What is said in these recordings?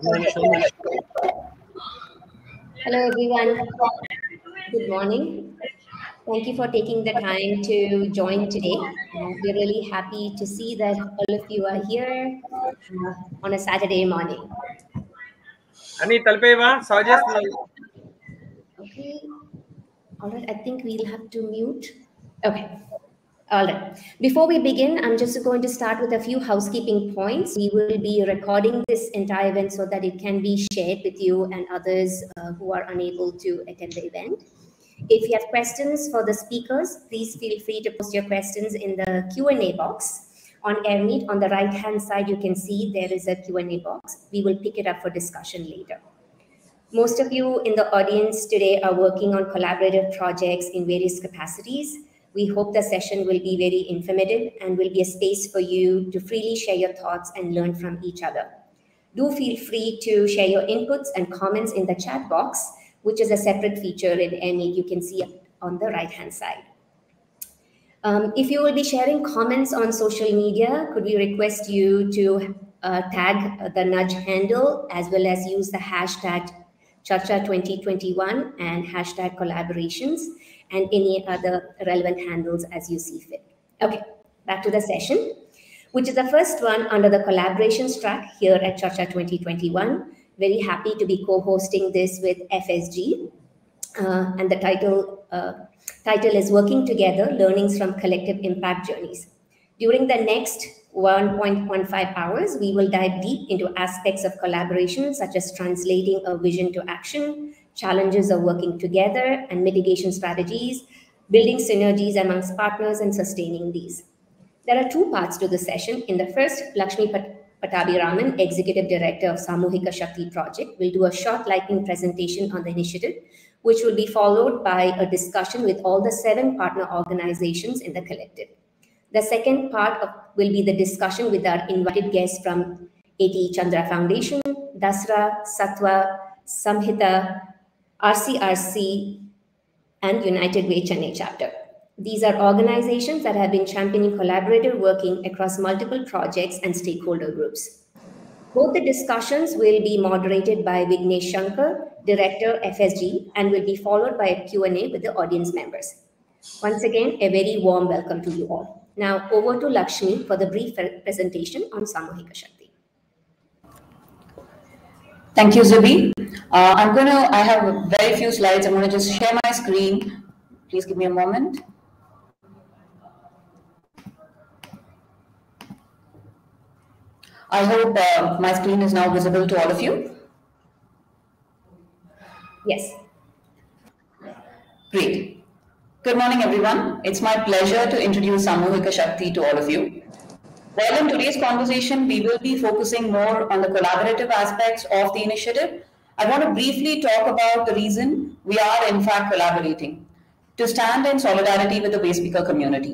Hello everyone, good morning. Thank you for taking the time to join today. We're really happy to see that all of you are here on a Saturday morning. Ani talpeva suggest Okay, all right, I think we'll have to mute. Okay. All right. Before we begin, I'm just going to start with a few housekeeping points. We will be recording this entire event so that it can be shared with you and others who are unable to attend the event. If you have questions for the speakers, please feel free to post your questions in the Q&A box. On AirMeet, on the right-hand side, you can see there is a Q&A box. We will pick it up for discussion later. Most of you in the audience today are working on collaborative projects in various capacities. We hope the session will be very informative and will be a space for you to freely share your thoughts and learn from each other. Do feel free to share your inputs and comments in the chat box, which is a separate feature in AirMeet you can see on the right-hand side. If you will be sharing comments on social media, could we request you to tag the nudge handle as well as use the hashtag Charcha2021 and hashtag collaborations and any other relevant handles as you see fit. Okay, back to the session, which is the first one under the collaborations track here at Charcha 2021. Very happy to be co-hosting this with FSG. And the title is Working Together, Learnings from Collective Impact Journeys. During the next 1.15 hours, we will dive deep into aspects of collaboration, such as translating a vision to action, challenges of working together, and mitigation strategies, building synergies amongst partners and sustaining these. There are two parts to the session. In the first, Lakshmi Pattabhiraman, Executive Director of Samuhika Shakti Project, will do a short lightning presentation on the initiative, which will be followed by a discussion with all the 7 partner organizations in the collective. The second part will be the discussion with our invited guests from A.T. Chandra Foundation, Dasra, Sattva, Samhita, RCRC, and United Way Chennai chapter. These are organizations that have been championing collaborative working across multiple projects and stakeholder groups. Both the discussions will be moderated by Vignesh Shankar, Director FSG, and will be followed by a Q&A with the audience members. Once again, a very warm welcome to you all. Now over to Lakshmi for the brief presentation on Samuhika Shakti. Thank you, Zubi. I have very few slides. I'm going to just share my screen. Please give me a moment. I hope my screen is now visible to all of you. Yes. Great. Good morning, everyone. It's my pleasure to introduce Samuhika Shakti to all of you. While in today's conversation, we will be focusing more on the collaborative aspects of the initiative, I want to briefly talk about the reason we are in fact collaborating, to stand in solidarity with the waste picker community.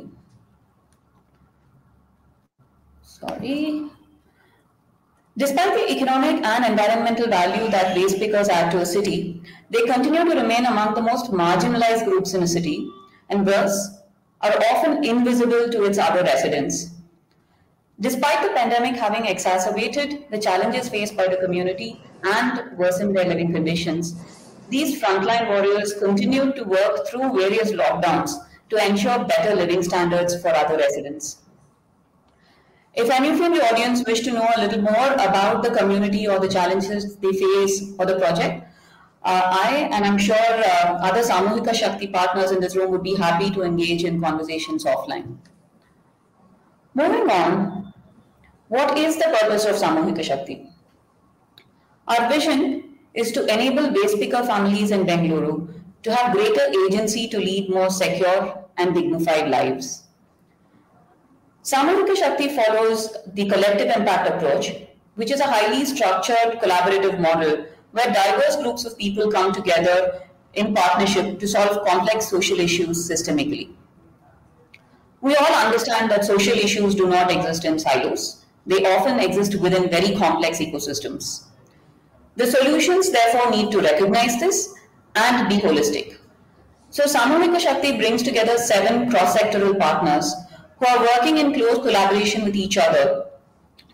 Despite the economic and environmental value that waste pickers add to a city, they continue to remain among the most marginalized groups in a city and thus are often invisible to its other residents. Despite the pandemic having exacerbated the challenges faced by the community and worsened their living conditions, these frontline warriors continue to work through various lockdowns to ensure better living standards for other residents. If any from the audience wish to know a little more about the community or the challenges they face or the project, I and I'm sure other Samuhika Shakti partners in this room would be happy to engage in conversations offline. Moving on, what is the purpose of Samuhika Shakti? Our vision is to enable waste picker families in Bengaluru to have greater agency to lead more secure and dignified lives. Samuhika Shakti follows the collective impact approach, which is a highly structured collaborative model where diverse groups of people come together in partnership to solve complex social issues systemically. We all understand that social issues do not exist in silos. They often exist within very complex ecosystems. The solutions therefore need to recognize this and be holistic. So Samuhika Shakti brings together 7 cross-sectoral partners who are working in close collaboration with each other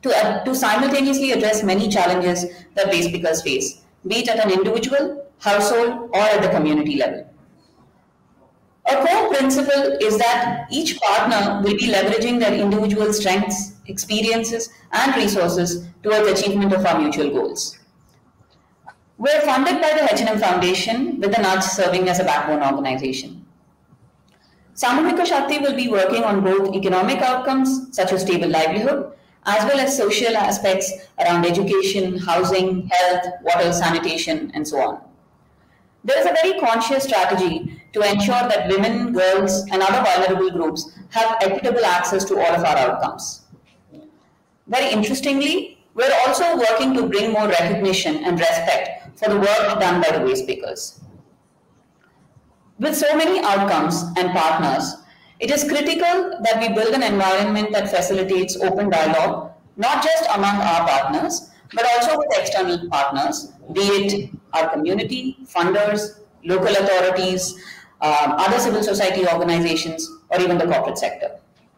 to simultaneously address many challenges that race speakers face, be it at an individual, household, or at the community level. A core principle is that each partner will be leveraging their individual strengths, experiences, and resources towards achievement of our mutual goals. We're funded by the H&M Foundation, with the Nudge serving as a backbone organization. Samuhika Shakti will be working on both economic outcomes, such as stable livelihood, as well as social aspects around education, housing, health, water, sanitation, and so on. There is a very conscious strategy to ensure that women, girls, and other vulnerable groups have equitable access to all of our outcomes. Very interestingly, we're also working to bring more recognition and respect for the work done by the Wastebakers. With so many outcomes and partners, it is critical that we build an environment that facilitates open dialogue, not just among our partners, but also with external partners, be it our community, funders, local authorities, other civil society organizations, or even the corporate sector.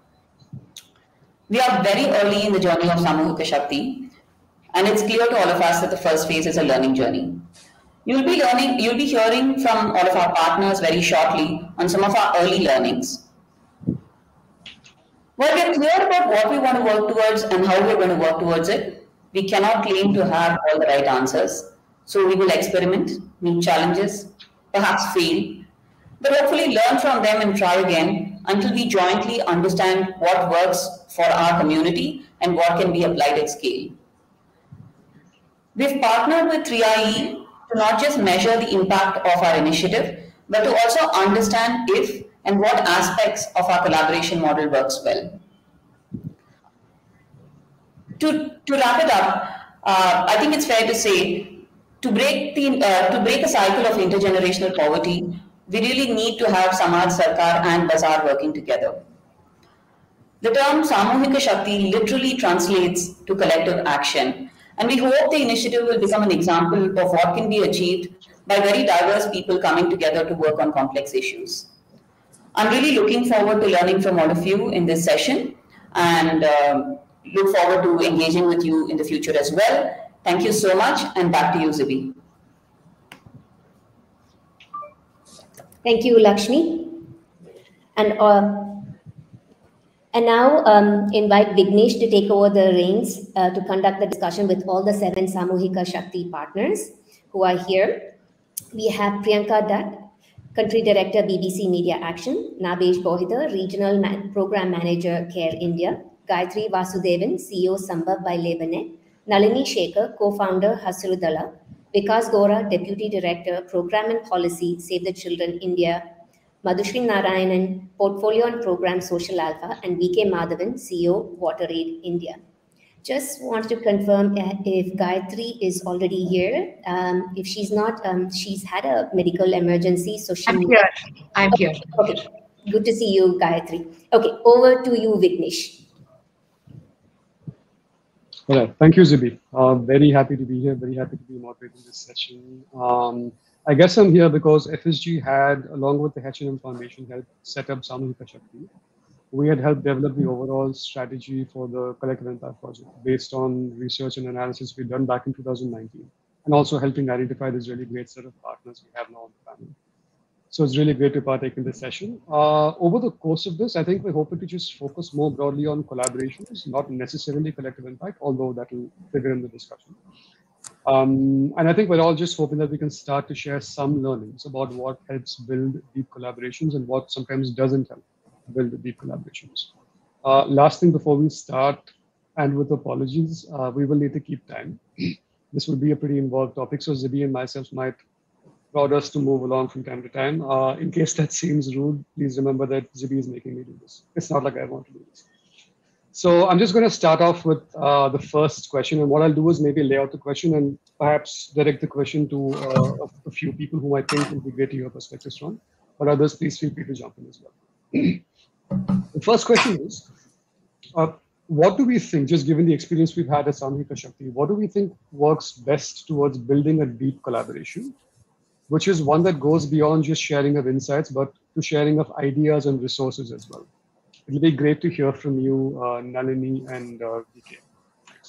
We are very early in the journey of Samuhika Shakti, and it's clear to all of us that the first phase is a learning journey. You'll be hearing from all of our partners very shortly on some of our early learnings. While we're clear about what we want to work towards and how we're going to work towards it, we cannot claim to have all the right answers. So we will experiment, meet challenges, perhaps fail, but hopefully learn from them and try again until we jointly understand what works for our community and what can be applied at scale. We've partnered with 3IE to not just measure the impact of our initiative, but to also understand if and what aspects of our collaboration model works well. To wrap it up, I think it's fair to say, to break a cycle of intergenerational poverty, we really need to have Samaj Sarkar and Bazaar working together. The term Samuhika Shakti literally translates to collective action, and we hope the initiative will become an example of what can be achieved by very diverse people coming together to work on complex issues. I'm really looking forward to learning from all of you in this session, and look forward to engaging with you in the future as well. Thank you so much, and back to you, Zibi. Thank you, Lakshmi. And now invite Vignesh to take over the reins to conduct the discussion with all the 7 Samuhika Shakti partners who are here. We have Priyanka Dutt, Country Director, BBC Media Action; Nabesh Bohidar, Regional Program Manager, CARE India; Gayatri Vasudevan, CEO, Sambhav by LabourNet; Nalini Shekhar, Co-founder, Hasrudala; Vikas Gora, Deputy Director, Program and Policy, Save the Children, India; Madhushri Narayanan, Portfolio and Program, Social Alpha; and VK Madhavan, CEO, WaterAid, India. Just wanted to confirm if Gayatri is already here. If she's not, she's had a medical emergency, so she... I'm here. Okay, good to see you, Gayatri. Okay, over to you, Vignesh. All right, thank you, Zibi. Very happy to be here, very happy to be moderating this session. I guess I'm here because FSG had, along with the H&M Foundation, helped set up Samuhika Shakti. We had helped develop the overall strategy for the Collective Impact project based on research and analysis we'd done back in 2019, and also helping identify this really great set of partners we have now in the family. So it's really great to partake in this session. Over the course of this, I think we're hoping to just focus more broadly on collaborations, not necessarily collective impact, although that will figure in the discussion. And I think we're all just hoping that we can start to share some learnings about what helps build deep collaborations and what sometimes doesn't help build deep collaborations. Last thing before we start, and with apologies, we will need to keep time. This will be a pretty involved topic, so Zibi and myself might prod us to move along from time to time. In case that seems rude, please remember that Zibi is making me do this. It's not like I want to do this. So I'm just going to start off with the first question. And what I'll do is maybe lay out the question and perhaps direct the question to a few people who I think will be great to hear perspectives from. But others, please feel free to jump in as well. The first question is, what do we think, just given the experience we've had at Samuhika Shakti, what do we think works best towards building a deep collaboration, which is one that goes beyond just sharing of insights, but to sharing of ideas and resources as well? It'll be great to hear from you, Nalini and VK.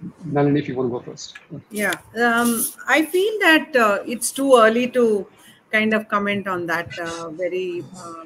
Nalini, if you want to go first. Yeah, I feel that it's too early to kind of comment on that very,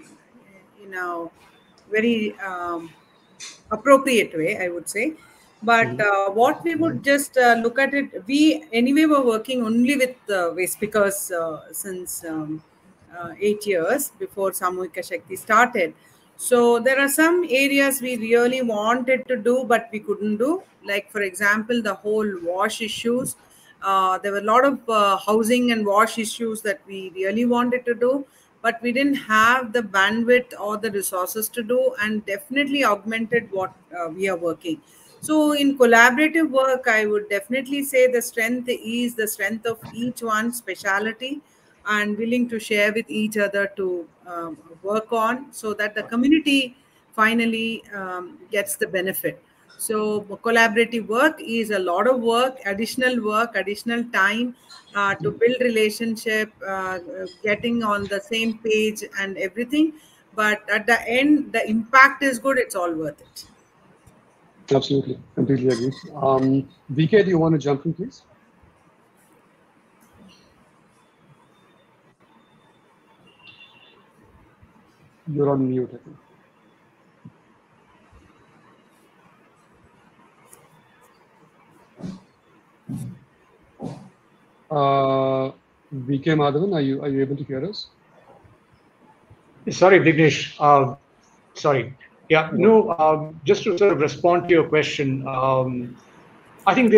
very appropriate way, I would say. But what we would just look at it, we anyway were working only with waste pickers since 8 years before Samuhika Shakti started. So there are some areas we really wanted to do, but we couldn't do. Like, for example, the whole wash issues. There were a lot of housing and wash issues that we really wanted to do, but we didn't have the bandwidth or the resources to do, and definitely augmented what we are working. So in collaborative work, I would definitely say the strength is the strength of each one's speciality and willing to share with each other to work on, so that the community finally gets the benefit. So collaborative work is a lot of work, additional time to build relationship, getting on the same page and everything. But at the end, the impact is good. It's all worth it. Absolutely, completely agree. VK, do you want to jump in, please? You're on mute, I think. VK Madhavan, are you able to hear us? Sorry, Vignesh. Sorry. Yeah, no. Just to sort of respond to your question, I think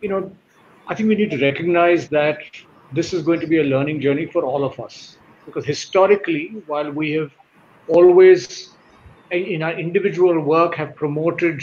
I think we need to recognize that this is going to be a learning journey for all of us, because historically, while we have always, in our individual work, have promoted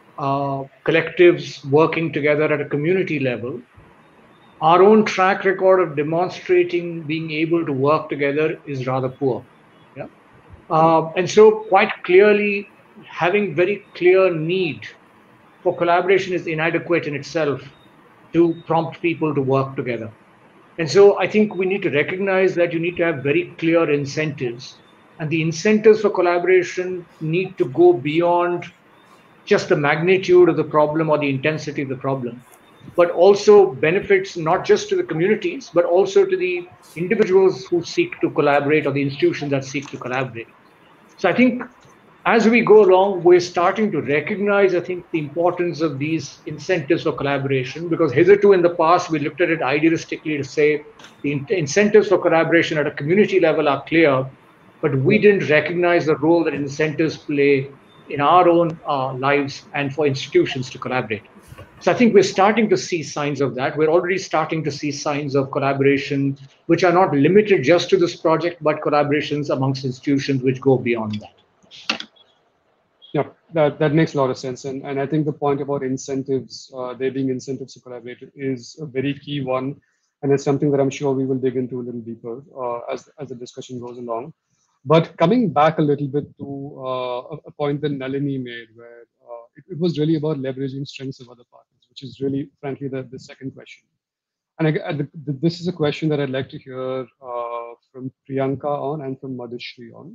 collectives working together at a community level, our own track record of demonstrating being able to work together is rather poor. Yeah? And so quite clearly, having very clear need for collaboration is inadequate in itself to prompt people to work together. And so I think we need to recognize that you need to have very clear incentives. And the incentives for collaboration need to go beyond just the magnitude of the problem or the intensity of the problem, but also benefits not just to the communities, but also to the individuals who seek to collaborate or the institutions that seek to collaborate. So I think as we go along, we're starting to recognize, I think, the importance of these incentives for collaboration, because hitherto in the past, we looked at it idealistically to say the incentives for collaboration at a community level are clear, but we didn't recognize the role that incentives play in our own lives and for institutions to collaborate. So I think we're starting to see signs of that. We're already starting to see signs of collaboration, which are not limited just to this project, but collaborations amongst institutions which go beyond that. Yeah, that makes a lot of sense. And I think the point about incentives, there being incentives to collaborate, is a very key one. And it's something that I'm sure we will dig into a little deeper as the discussion goes along. But coming back a little bit to a point that Nalini made, where it was really about leveraging strengths of other partners, which is really, frankly, the second question. And this is a question that I'd like to hear from Priyanka on and from Madhushree on.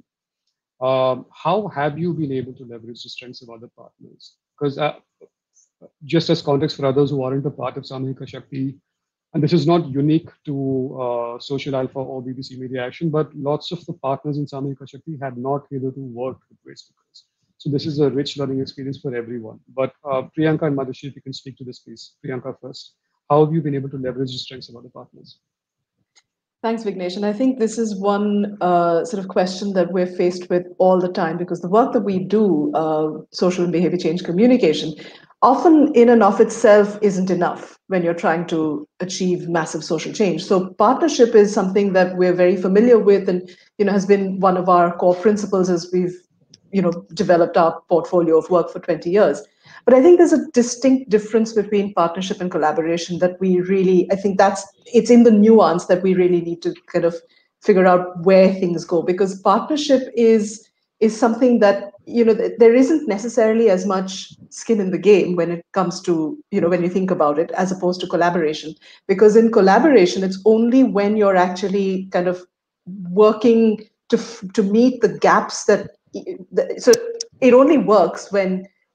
How have you been able to leverage the strengths of other partners? Because just as context for others who aren't a part of Samuhika Shakti, and this is not unique to Social Alpha or BBC Media Action, but lots of the partners in Samuhika Shakti had not hitherto worked with waste pickers. So this is a rich learning experience for everyone. But Priyanka and Madhushree, if you can speak to this, please. Priyanka first. How have you been able to leverage the strengths of other partners? Thanks, Vignesh. And I think this is one sort of question that we're faced with all the time, because the work that we do, social and behavior change communication, often in and of itself isn't enough when you're trying to achieve massive social change. So partnership is something that we're very familiar with, and has been one of our core principles as we've developed our portfolio of work for 20 years. But I think there's a distinct difference between partnership and collaboration that we really, I think it's in the nuance that we really need to kind of figure out where things go, because partnership is something that, there isn't necessarily as much skin in the game when it comes to, when you think about it, as opposed to collaboration. Because in collaboration, it's only when you're actually kind of working to meet the gaps so it only works when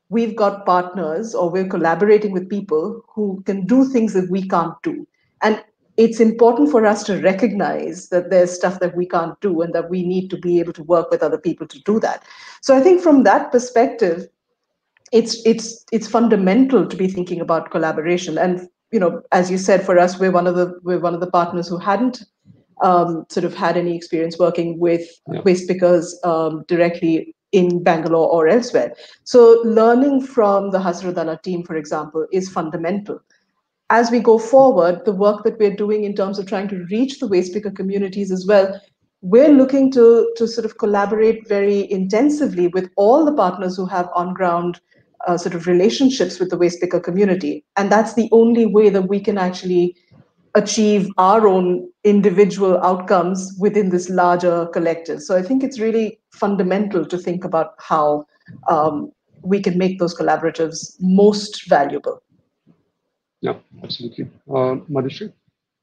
we've got partners or we're collaborating with people who can do things that we can't do. And it's important for us to recognize that there's stuff that we can't do and that we need to be able to work with other people to do that. So I think from that perspective, it's fundamental to be thinking about collaboration. And as you said, for us, we're one of the partners who hadn't sort of had any experience working with waste pickers directly in Bangalore or elsewhere. So learning from the Hasrodala team, for example, is fundamental. As we go forward, the work that we're doing in terms of trying to reach the waste picker communities as well, we're looking to sort of collaborate very intensively with all the partners who have on-ground sort of relationships with the waste picker community. And that's the only way that we can actually achieve our own individual outcomes within this larger collective. So I think it's really fundamental to think about how we can make those collaboratives most valuable. Yeah, absolutely. Madhushree?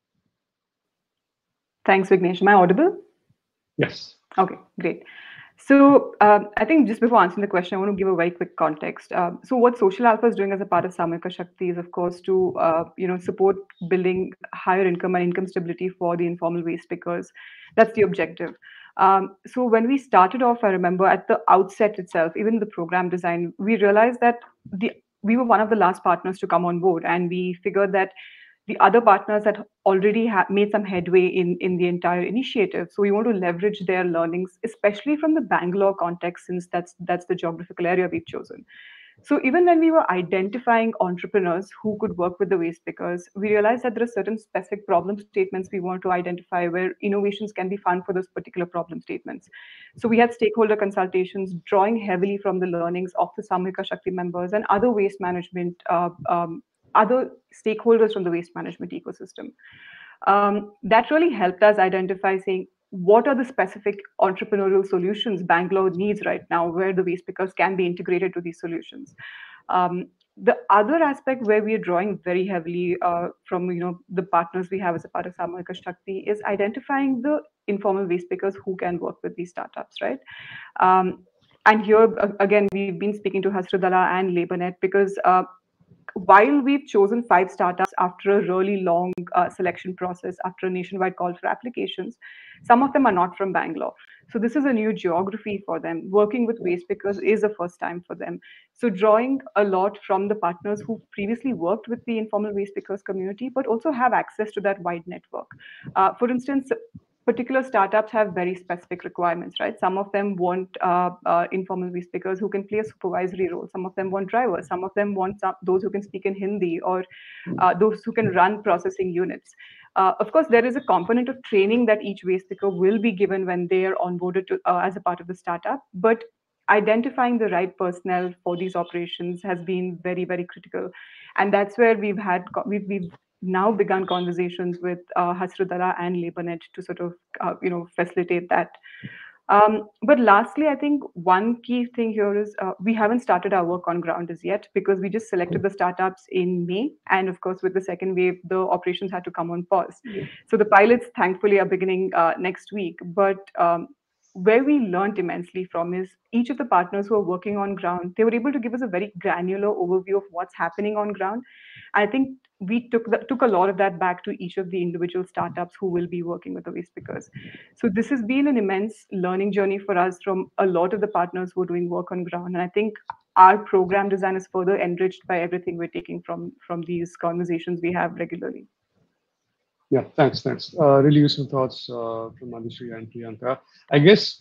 Thanks, Vignesh. Am I audible? Yes. Okay, great. So I think just before answering the question, I want to give a very quick context. So what Social Alpha is doing as a part of Samahika Shakti is, of course, to support building higher income and income stability for the informal waste pickers. That's the objective. So when we started off, I remember at the outset itself, even the program design, we realized that we were one of the last partners to come on board, and we figured that the other partners had already made some headway in the entire initiative. So we want to leverage their learnings, especially from the Bangalore context, since that's the geographical area we've chosen. So even when we were identifying entrepreneurs who could work with the waste pickers, we realized that there are certain specific problem statements we want to identify where innovations can be found for those particular problem statements. So we had stakeholder consultations drawing heavily from the learnings of the Samahika Shakti members and other waste management other stakeholders from the waste management ecosystem. That really helped us identify saying, what are the specific entrepreneurial solutions Bangalore needs right now where the waste pickers can be integrated to these solutions? The other aspect where we are drawing very heavily from the partners we have as a part of Samahika Shakti is identifying the informal waste pickers who can work with these startups, right? And here, again, we've been speaking to Hasrodala and LabourNet because while we've chosen 5 startups after a really long selection process, after a nationwide call for applications, some of them are not from Bangalore. So this is a new geography for them. Working with waste pickers is the first time for them. So drawing a lot from the partners who previously worked with the informal waste pickers community, but also have access to that wide network. For instance, particular startups have very specific requirements, right? Some of them want informal waste pickers who can play a supervisory role. Some of them want drivers. Some of them want those who can speak in Hindi or those who can run processing units. Of course, there is a component of training that each waste picker will be given when they are onboarded as a part of the startup. But identifying the right personnel for these operations has been very, very critical. And that's where we've now begun conversations with Hasrodala and LabourNet to sort of facilitate that. But lastly, I think one key thing here is we haven't started our work on ground as yet because we just selected the startups in May. And of course, with the second wave, the operations had to come on pause. So the pilots, thankfully, are beginning next week. But where we learned immensely from is each of the partners who are working on ground, they were able to give us a very granular overview of what's happening on ground. I think we took a lot of that back to each of the individual startups who will be working with the waste pickers. So this has been an immense learning journey for us from a lot of the partners who are doing work on ground. And I think our program design is further enriched by everything we're taking from these conversations we have regularly. Yeah, thanks. Really useful thoughts from Madhushree and Priyanka. I guess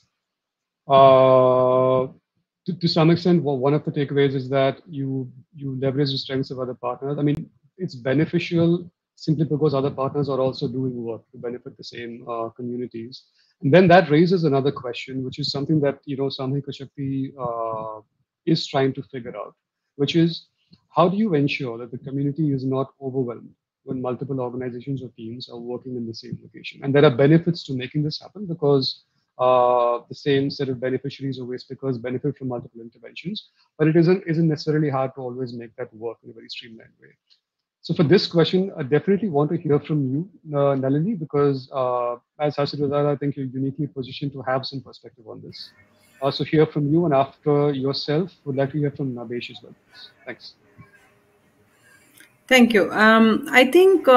to some extent, one of the takeaways is that you leverage the strengths of other partners. I mean, it's beneficial simply because other partners are also doing work to benefit the same communities. And then that raises another question, which is something that Samahika Shakti is trying to figure out, which is how do you ensure that the community is not overwhelmed when multiple organizations or teams are working in the same location? And there are benefits to making this happen because the same set of beneficiaries or waste pickers benefit from multiple interventions, but it isn't necessarily hard to always make that work in a very streamlined way. So for this question, I definitely want to hear from you, Nalini, because as Hasrodala, I think you're uniquely positioned to have some perspective on this. So hear from you, and after yourself, would like to hear from Nabesh as well. Thanks. Thank you. I think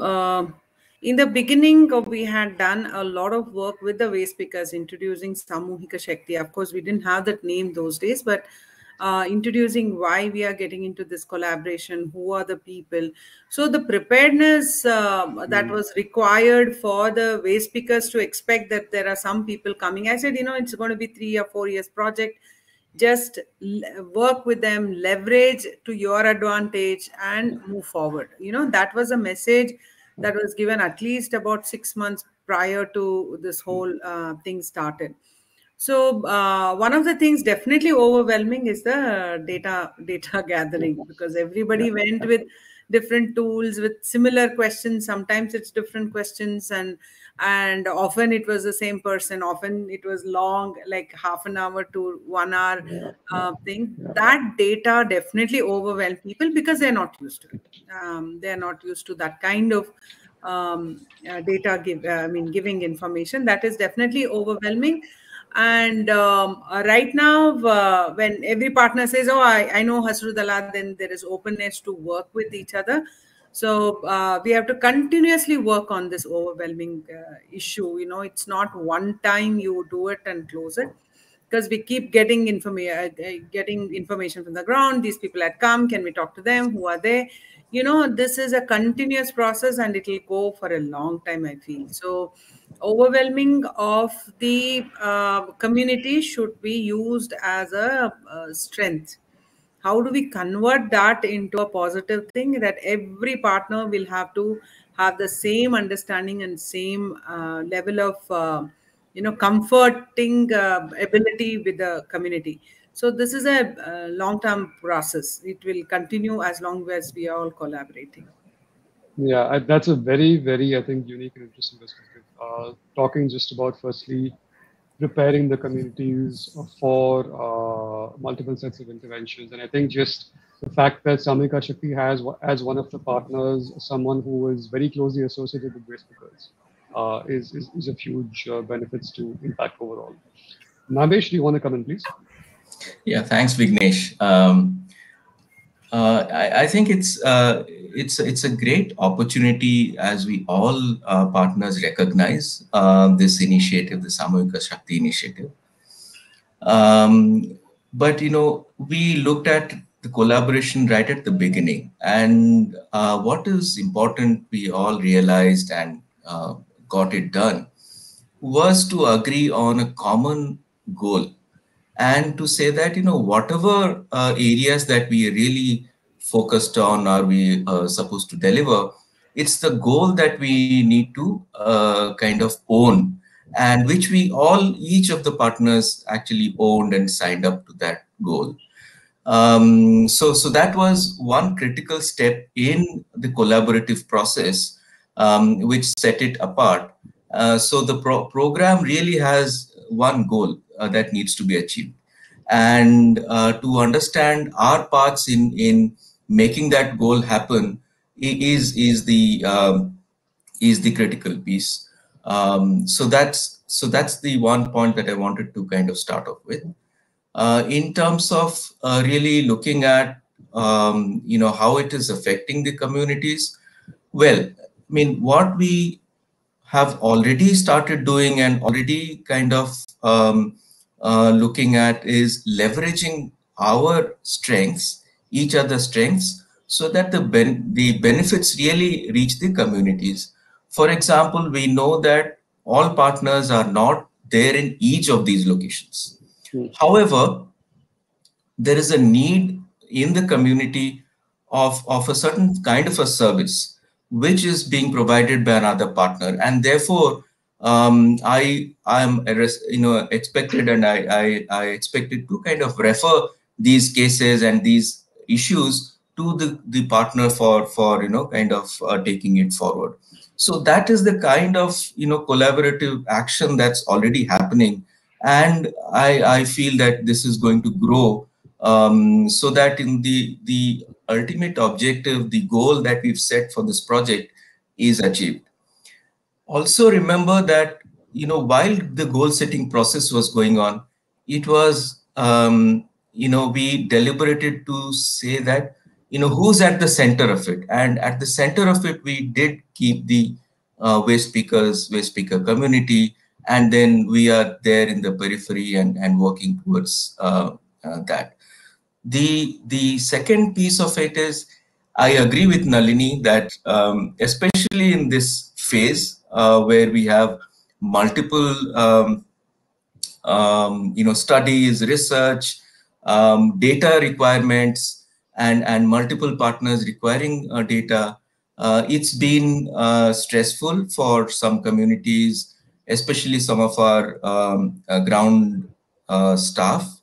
in the beginning, we had done a lot of work with the waste pickers, introducing Samuhika Shakti. Of course, we didn't have that name those days, but introducing why we are getting into this collaboration, who are the people. So the preparedness that was required for the waste pickers to expect that there are some people coming. I said, it's going to be 3 or 4 years project. Just work with them, leverage to your advantage, and move forward. That was a message that was given at least about 6 months prior to this whole thing started. So one of the things definitely overwhelming is the data gathering, because everybody went with different tools with similar questions. Sometimes it's different questions, and often it was the same person. Often it was long, like half an hour to 1 hour thing. That data definitely overwhelmed people because they're not used to it. They're not used to that kind of data giving information. That is definitely overwhelming. And right now, when every partner says, "Oh, I know Hasrudala," then there is openness to work with each other. So we have to continuously work on this overwhelming issue. It's not one time you do it and close it, because we keep getting information from the ground. These people had come. Can we talk to them? Who are they? This is a continuous process, and it will go for a long time, I feel. So overwhelming of the community should be used as a strength. How do we convert that into a positive thing, that every partner will have to have the same understanding and same level of comforting ability with the community? So this is a long-term process. It will continue as long as we are all collaborating. Yeah, that's a very, very, I think, unique and interesting perspective. Talking just about firstly preparing the communities for multiple sets of interventions. And I think just the fact that Samuhika Shakti has, as one of the partners, someone who is very closely associated with waste pickers is of huge benefits to impact overall. Nabesh, do you want to come in, please? Yeah, thanks, Vignesh. I think it's a great opportunity, as we all partners recognize this initiative, the Samuhika Shakti initiative. But we looked at the collaboration right at the beginning, and what is important, we all realized and got it done, was to agree on a common goal. And to say that, whatever areas that we really focused on are we supposed to deliver, it's the goal that we need to kind of own, and which each of the partners actually owned and signed up to that goal. So that was one critical step in the collaborative process, which set it apart. So the program really has one goal that needs to be achieved, and to understand our parts in making that goal happen is the critical piece. So that's the one point that I wanted to kind of start off with. In terms of really looking at how it is affecting the communities. Well, I mean, what we have already started doing and already kind of looking at is leveraging our strengths, each other's strengths, so that the benefits really reach the communities. For example, we know that all partners are not there in each of these locations. However, there is a need in the community of a certain kind of a service which is being provided by another partner, and therefore I am expected, and I expected to kind of refer these cases and these issues to the partner for kind of taking it forward. So that is the kind of collaborative action that's already happening, and I feel that this is going to grow, so that in the ultimate objective, the goal that we've set for this project is achieved. Also remember that while the goal setting process was going on, it was, we deliberated to say that, who's at the center of it. And at the center of it, we did keep the waste picker community. And then we are there in the periphery and working towards that. The second piece of it is, I agree with Nalini that especially in this phase where we have multiple studies, research, data requirements, and multiple partners requiring data, it's been stressful for some communities, especially some of our ground staff.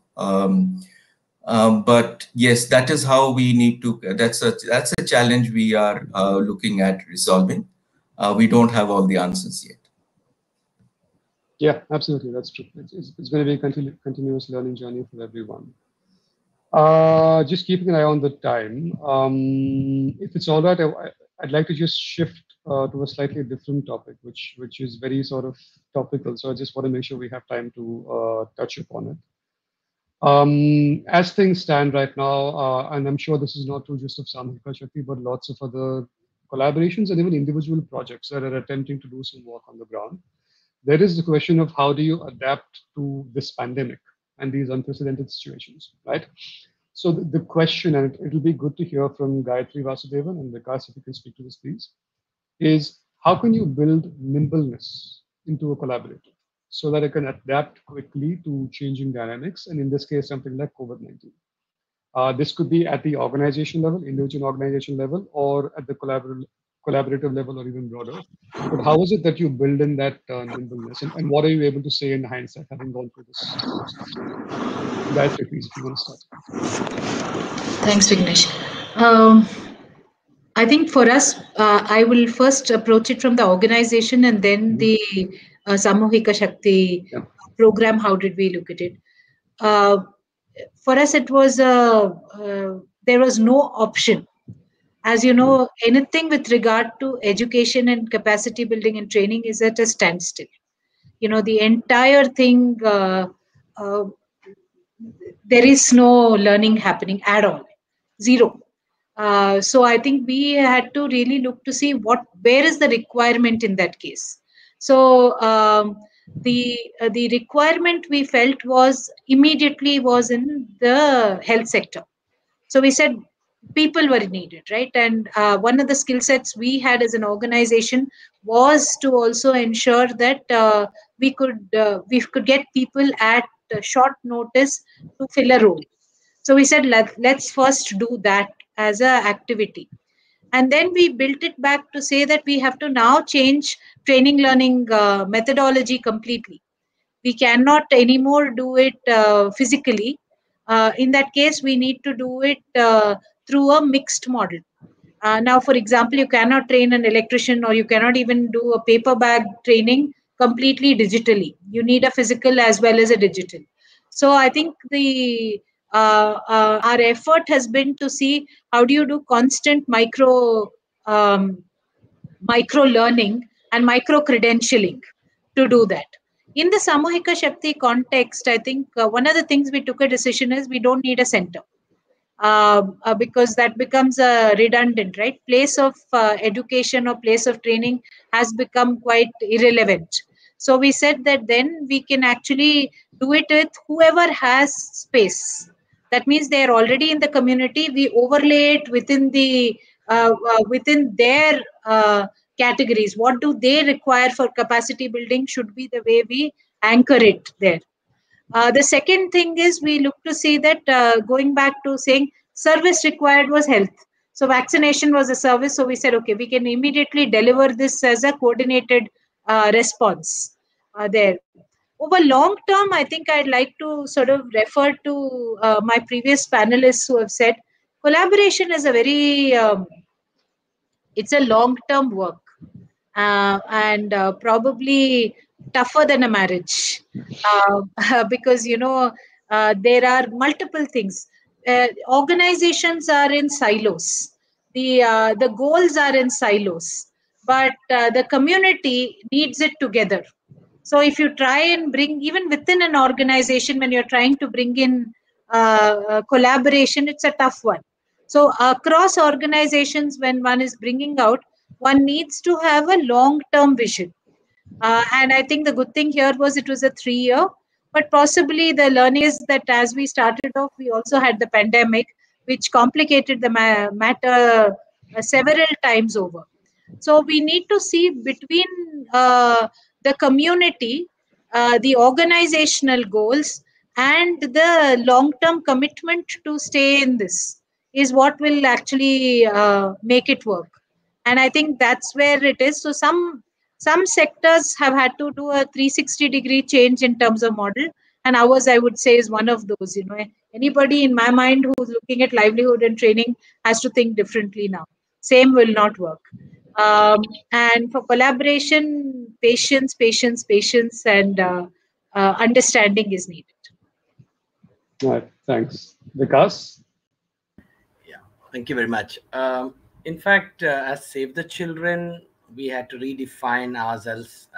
But yes, that is how we need to, that's a challenge we are looking at resolving. We don't have all the answers yet. Yeah, absolutely. That's true. It's going to be a continuous learning journey for everyone. Just keeping an eye on the time. If it's all right, I'd like to just shift to a slightly different topic, which is very sort of topical. So I just want to make sure we have time to touch upon it. As things stand right now, and I'm sure this is not true just of Samhika Shakti, but lots of other collaborations and even individual projects that are attempting to do some work on the ground. There is the question of how do you adapt to this pandemic and these unprecedented situations, right? So the question, and it'll be good to hear from Gayatri Vasudevan and Vikas, if you can speak to this, please, is how can you build nimbleness into a collaborative so that it can adapt quickly to changing dynamics, and in this case, something like COVID-19. This could be at the organization level, individual organization level, or at the collaborative level, or even broader. But how is it that you build in that nimbleness, and what are you able to say in hindsight, having gone through this process? Gayatri, please, if you want to start. Thanks, Vignesh. I think for us, I will first approach it from the organization and then the Samuhika Shakti program. How did we look at it? For us, it was there was no option. As you know, anything with regard to education and capacity building and training is at a standstill. The entire thing, there is no learning happening at all, zero. So I think we had to really look to see where is the requirement in that case. So the requirement we felt was immediately was in the health sector. So we said people were needed, right? And one of the skill sets we had as an organization was to also ensure that we could get people at short notice to fill a role. So we said let's first do that as an activity. And then we built it back to say that we have to now change training learning methodology completely. We cannot anymore do it physically. In that case, we need to do it through a mixed model. Now, for example, you cannot train an electrician, or you cannot even do a paper bag training completely digitally. You need a physical as well as a digital. So I think our effort has been to see how do you do constant micro learning and micro credentialing to do that. In the Samuhika Shakti context, I think one of the things we took a decision is we don't need a center because that becomes redundant, right? Place of education or place of training has become quite irrelevant. So we said that then we can actually do it with whoever has space. That means they are already in the community. We overlay it within the within their categories. What do they require for capacity building should be the way we anchor it there. The second thing is we look to see that going back to saying service required was health. So vaccination was a service. So we said, okay, we can immediately deliver this as a coordinated response there. Over long term, I think I'd like to sort of refer to my previous panelists who have said collaboration is a very, it's a long-term work and probably tougher than a marriage because, there are multiple things. Organizations are in silos. The goals are in silos, but the community needs it together. So if you try and bring, even within an organization, when you're trying to bring in collaboration, it's a tough one. So across organizations, when one is bringing out, one needs to have a long-term vision. And I think the good thing here was it was a 3-year, but possibly the learning is that as we started off, we also had the pandemic, which complicated the matter several times over. So we need to see between the community, the organizational goals, and the long-term commitment to stay in this is what will actually make it work. And I think that's where it is. So some sectors have had to do a 360-degree change in terms of model, and ours, I would say, is one of those. Anybody in my mind who's looking at livelihood and training has to think differently now. Same will not work. And for collaboration, patience, and understanding is needed. All right, thanks. Vikas? Yeah, thank you very much. In fact, as Save the Children, we had to redefine ourselves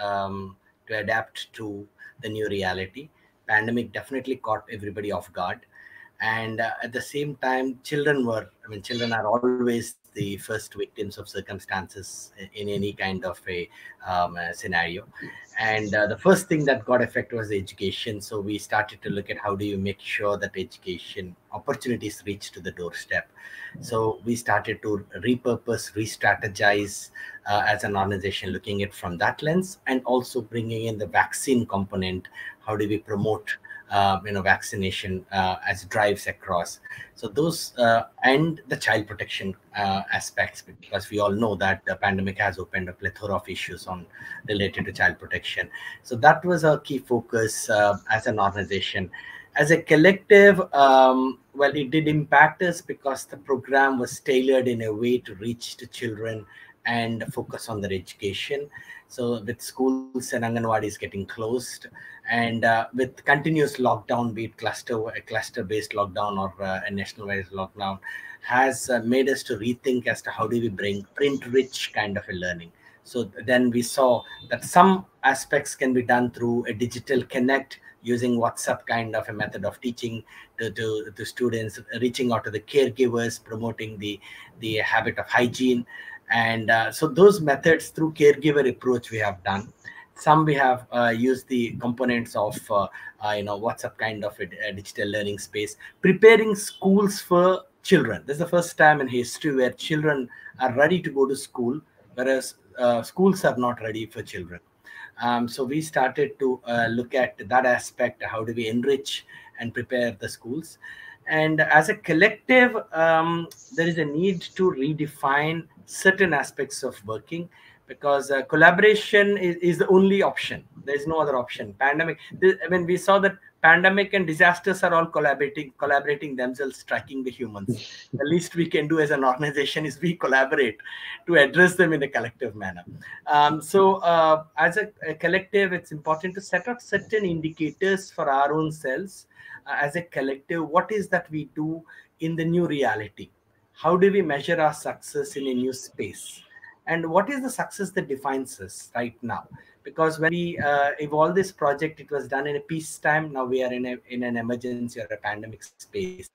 to adapt to the new reality. Pandemic definitely caught everybody off guard. And at the same time, children are always the first victims of circumstances in any kind of a scenario. And the first thing that got affected was the education. So we started to look at how do you make sure that education opportunities reach to the doorstep. So we started to repurpose, re-strategize as an organization, looking at from that lens, and also bringing in the vaccine component. How do we promote vaccination as drives across? So those and the child protection aspects, because we all know that the pandemic has opened a plethora of issues related to child protection. So that was our key focus as an organization. As a collective, well, it did impact us because the program was tailored in a way to reach to children and focus on their education. So with schools and Anganwadis getting closed, and with continuous lockdown, be it cluster-based lockdown or a national-wide lockdown, has made us to rethink as to how do we bring print-rich kind of a learning. So then we saw that some aspects can be done through a digital connect, using WhatsApp kind of a method of teaching to students, reaching out to the caregivers, promoting the habit of hygiene. And so those methods through caregiver approach we have done. Some we have used the components of WhatsApp kind of a digital learning space, preparing schools for children. This is the first time in history where children are ready to go to school, whereas schools are not ready for children. So we started to look at that aspect. How do we enrich and prepare the schools? And as a collective, there is a need to redefine certain aspects of working, because collaboration is the only option. There is no other option. Pandemic, when we saw that pandemic and disasters are all collaborating themselves, tracking the humans. The least we can do as an organization is we collaborate to address them in a collective manner. So as a collective, it's important to set out certain indicators for our own selves. As a collective, what is that we do in the new reality? How do we measure our success in a new space? And what is the success that defines us right now? Because when we evolved this project, it was done in a peacetime. Now we are in an emergency or a pandemic space.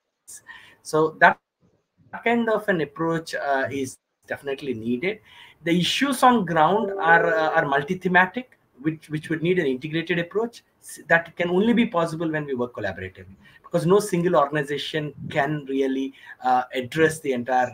So that kind of an approach is definitely needed. The issues on ground are multi-thematic, which would need an integrated approach. That can only be possible when we work collaboratively, because no single organization can really address the entire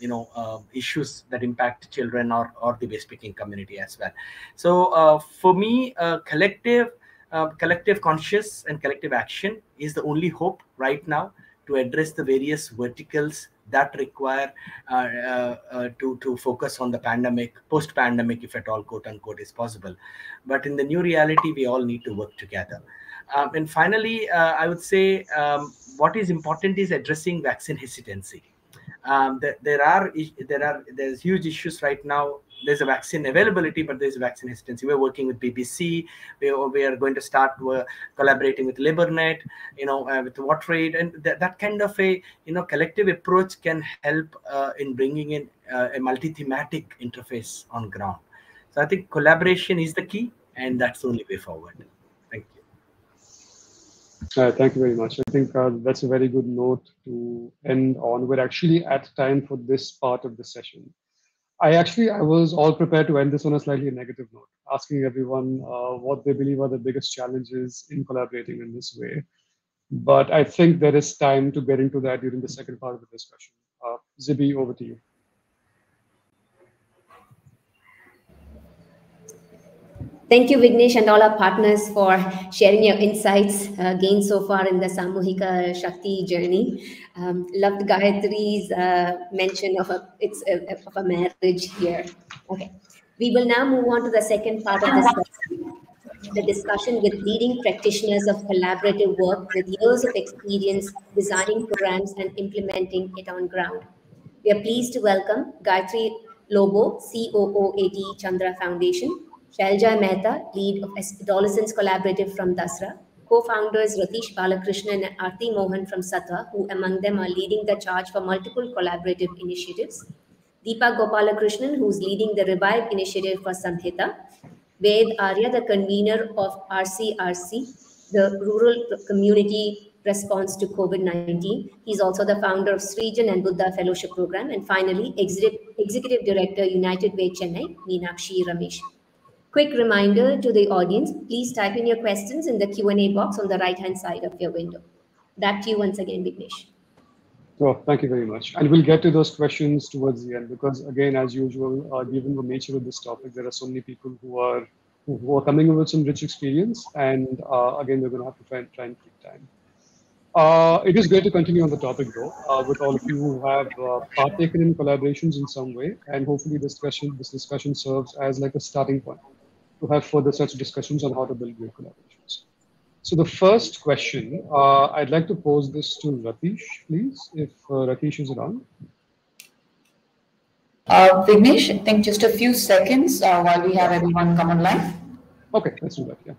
issues that impact children or the Bay speaking community as well. So for me, collective conscious and collective action is the only hope right now to address the various verticals that require to focus on the pandemic, post-pandemic, if at all, quote unquote, is possible. But in the new reality, we all need to work together. And finally, I would say what is important is addressing vaccine hesitancy. There's huge issues right now. There's a vaccine availability, but there's a vaccine hesitancy. We're working with BBC. We are going to start collaborating with LaborNet, with WhatTrade, and that kind of a collective approach can help in bringing in a multi-thematic interface on ground. So I think collaboration is the key, and that's the only way forward. Thank you. Thank you very much. I think that's a very good note to end on. We're actually at time for this part of the session. I was all prepared to end this on a slightly negative note, asking everyone what they believe are the biggest challenges in collaborating in this way. But I think there is time to get into that during the second part of the discussion. Zibi, over to you. Thank you, Vignesh, and all our partners for sharing your insights gained so far in the Samuhika Shakti journey. Loved Gayatri's mention of a marriage here. Okay, we will now move on to the second part of this session, the discussion with leading practitioners of collaborative work with years of experience designing programs and implementing it on ground. We are pleased to welcome Gayatri Lobo, COO Chandra Foundation, Shailja Mehta, lead of Adolescents Collaborative from Dasra, co-founders Ratish Balakrishnan and Aarti Mohan from Sattva, who among them are leading the charge for multiple collaborative initiatives, Deepa Gopalakrishnan, who's leading the Revive initiative for Samhita, Ved Arya, the convener of RCRC, the Rural Community Response to COVID-19. He's also the founder of Srijan and Buddha Fellowship Program. And finally, Executive Director, United Way Chennai, Meenakshi Ramesh. Quick reminder to the audience, please type in your questions in the Q&A box on the right-hand side of your window. Back to you once again, Vignesh. Oh, thank you very much. And we'll get to those questions towards the end, because again, as usual, given the nature of this topic, there are so many people who are coming with some rich experience. And again, we're going to have to try and keep time. It is great to continue on the topic, though, with all of you who have partaken in collaborations in some way. And hopefully this discussion serves as like a starting point to have further such discussions on how to build great collaborations. So the first question, I'd like to pose this to Ratish, please, if Ratish is around. Vignesh, I think just a few seconds while we have everyone come online. Okay, let's do that, yeah.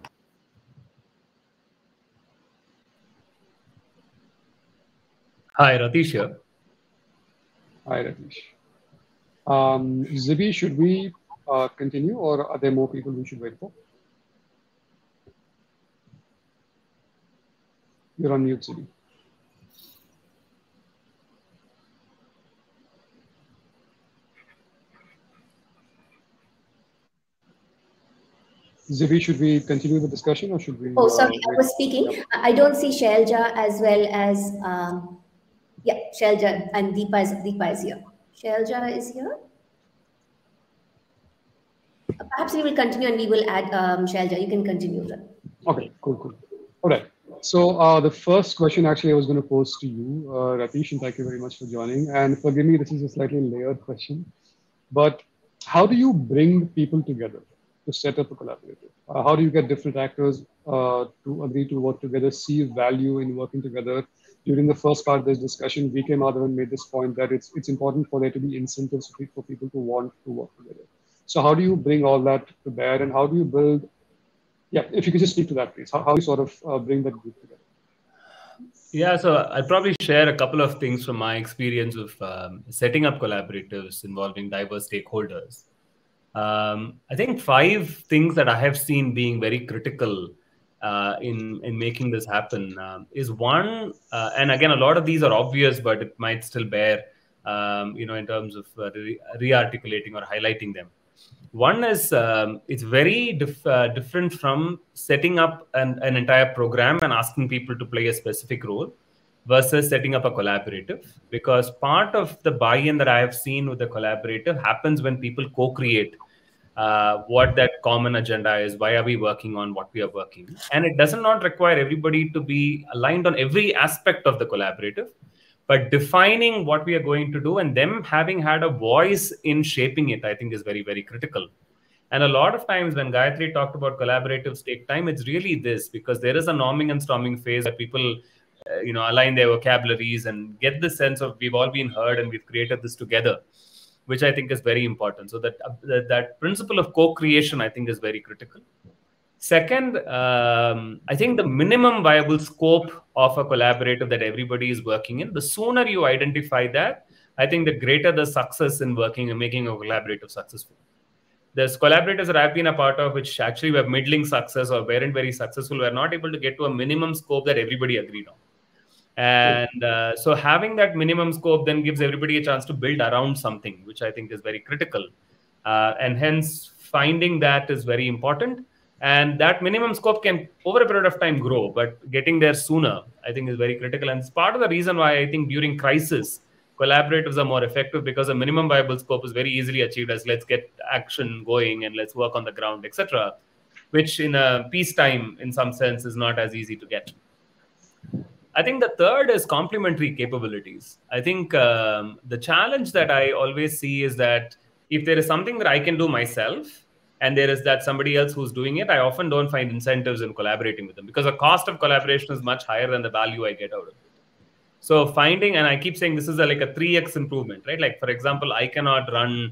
Hi, Ratish here. Hi, Ratish. Zibi, should we continue, or are there more people we should wait for? You're on mute, Zibi. Zibi, should we continue the discussion, or should we? Oh, sorry, I was speaking. Yep. I don't see Shailja as well as, yeah, Shailja and Deepa is here. Shailja is here. Perhaps we will continue and we will add Shailja. You can continue. Okay, cool. All right. So the first question actually I was going to pose to you, Ratish, and thank you very much for joining. And forgive me, this is a slightly layered question, but how do you bring people together to set up a collaborative? How do you get different actors to agree to work together, see value in working together? During the first part of this discussion, we came out and made this point that it's important for there to be incentives for people to want to work together. So how do you bring all that to bear, and how do you build? Yeah, if you could just speak to that, please. How do you sort of bring that group together? Yeah, so I'd probably share a couple of things from my experience of setting up collaboratives involving diverse stakeholders. I think 5 things that I have seen being very critical in making this happen is one, and again, a lot of these are obvious, but it might still bear, in terms of re-articulating or highlighting them. One is it's very different from setting up an entire program and asking people to play a specific role versus setting up a collaborative, because part of the buy-in that I have seen with the collaborative happens when people co-create what that common agenda is, why are we working on what we are working. And it does not require everybody to be aligned on every aspect of the collaborative, but defining what we are going to do and them having had a voice in shaping it, I think is very, very critical. And a lot of times when Gayatri talked about collaboratives take time, it's really this, because there is a norming and storming phase where people, align their vocabularies and get the sense of we've all been heard and we've created this together, which I think is very important. So that principle of co-creation, I think, is very critical. Second, I think the minimum viable scope of a collaborative that everybody is working in, the sooner you identify that, I think the greater the success in working and making a collaborative successful. There's collaborators that I've been a part of, which actually were middling success or weren't very successful, were not able to get to a minimum scope that everybody agreed on. And so having that minimum scope then gives everybody a chance to build around something, which I think is very critical. And hence, finding that is very important. And that minimum scope can, over a period of time, grow. But getting there sooner, I think, is very critical. And it's part of the reason why I think during crisis, collaboratives are more effective, because a minimum viable scope is very easily achieved as let's get action going and let's work on the ground, etc., which in a peacetime, in some sense, is not as easy to get. I think the third is complementary capabilities. I think the challenge that I always see is that if there is something that I can do myself and there is that somebody else who's doing it, I often don't find incentives in collaborating with them, because the cost of collaboration is much higher than the value I get out of it. So finding, and I keep saying this is like a 3x improvement, right? Like, for example, I cannot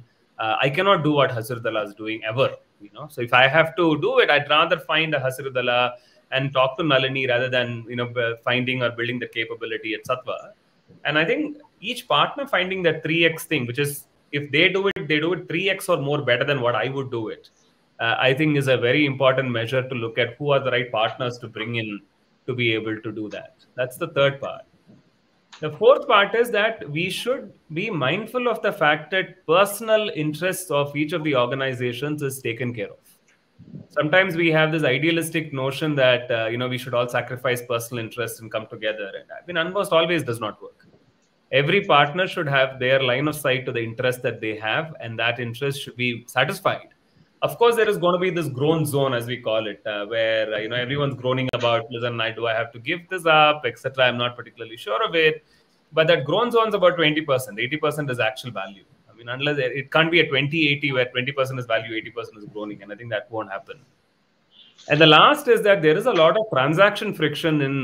do what Hasiruddallah is doing ever, you know? So if I have to do it, I'd rather find a Hasiruddallah and talk to Nalini rather than, you know, finding or building the capability at Sattva. And I think each partner finding that 3x thing, which is, if they do it 3x or more better than what I would do it, I think is a very important measure to look at who are the right partners to bring in to be able to do that. That's the third part. The fourth part is that we should be mindful of the fact that personal interests of each of the organizations is taken care of. Sometimes we have this idealistic notion that, you know, we should all sacrifice personal interests and come together. And I mean, almost always does not work. Every partner should have their line of sight to the interest that they have, and that interest should be satisfied. Of course, there is going to be this groan zone, as we call it, where you know, everyone's groaning about, listen, do I have to give this up, etc. I'm not particularly sure of it. But that groan zone is about 20%. 80% is actual value. I mean, unless it can't be a 20-80 where 20% is value, 80% is groaning, and I think that won't happen. And the last is that there is a lot of transaction friction in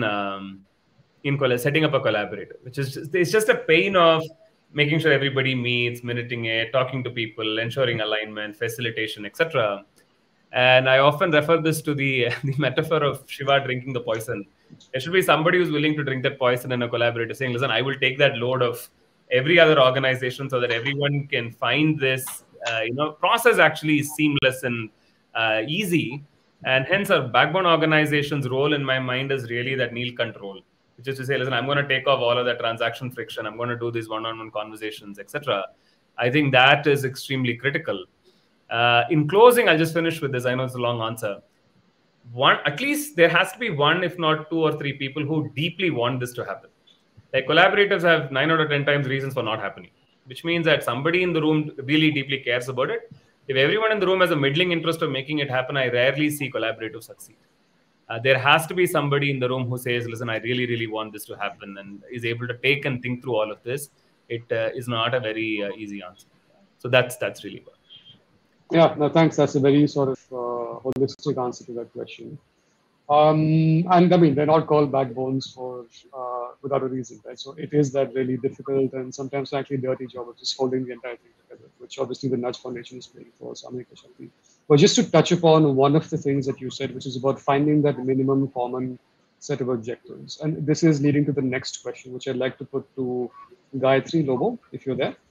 setting up a collaborator, which is it's just a pain of making sure everybody meets, minuting it, talking to people, ensuring alignment, facilitation, etc. And I often refer this to the metaphor of Shiva drinking the poison. There should be somebody who's willing to drink that poison in a collaborator, saying, listen, I will take that load of every other organization so that everyone can find this process actually is seamless and easy. And hence our backbone organization's role in my mind is really that Neil control, which is to say, listen, I'm going to take off all of that transaction friction. I'm going to do these one-on-one conversations, etc. I think that is extremely critical. In closing, I'll just finish with this. I know it's a long answer. At least there has to be one, if not 2 or 3 people who deeply want this to happen. Like collaborators have 9 out of 10 times reasons for not happening, which means that somebody in the room really deeply cares about it. If everyone in the room has a middling interest of making it happen, I rarely see collaborators succeed. There has to be somebody in the room who says, listen, I really, really want this to happen, and is able to take and think through all of this. It is not a very easy answer. So that's really what. Yeah, no, thanks. That's a very sort of holistic answer to that question. And I mean, they're not called backbones for without a reason, right? So it is that really difficult and sometimes actually dirty job of just holding the entire thing together, which obviously the Nudge Foundation is playing for Samahika Shakti. But just to touch upon one of the things that you said, which is about finding that minimum common set of objectives. And this is leading to the next question, which I'd like to put to Gayatri Lobo, if you're there.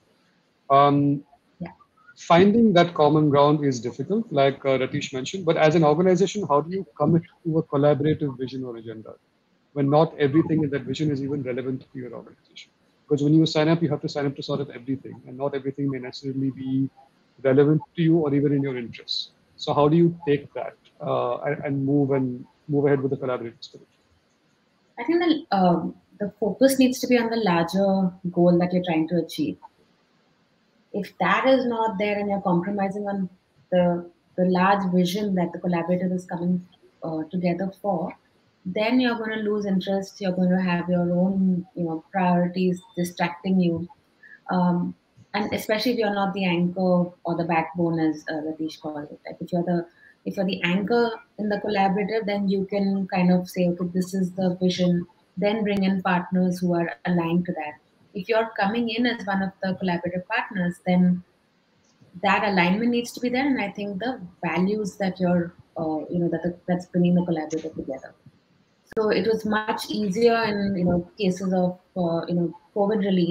Finding that common ground is difficult, like Ratish mentioned, but as an organization, how do you commit to a collaborative vision or agenda when not everything in that vision is even relevant to your organization? Because when you sign up, you have to sign up to sort of everything, and not everything may necessarily be relevant to you or even in your interests. So how do you take that and move ahead with the collaborative spirit? I think the focus needs to be on the larger goal that you're trying to achieve. If that is not there and you're compromising on the large vision that the collaborator is coming together for, then you're going to lose interest. You're going to have your own, priorities distracting you, and especially if you're not the anchor or the backbone, as Ratish called it. Like if you're the anchor in the collaborative, then you can kind of say, okay, this is the vision. Then bring in partners who are aligned to that. If you're coming in as one of the collaborative partners, then that alignment needs to be there. And I think the values that you're, that's bringing the collaborative together. So it was much easier in, cases of, COVID relief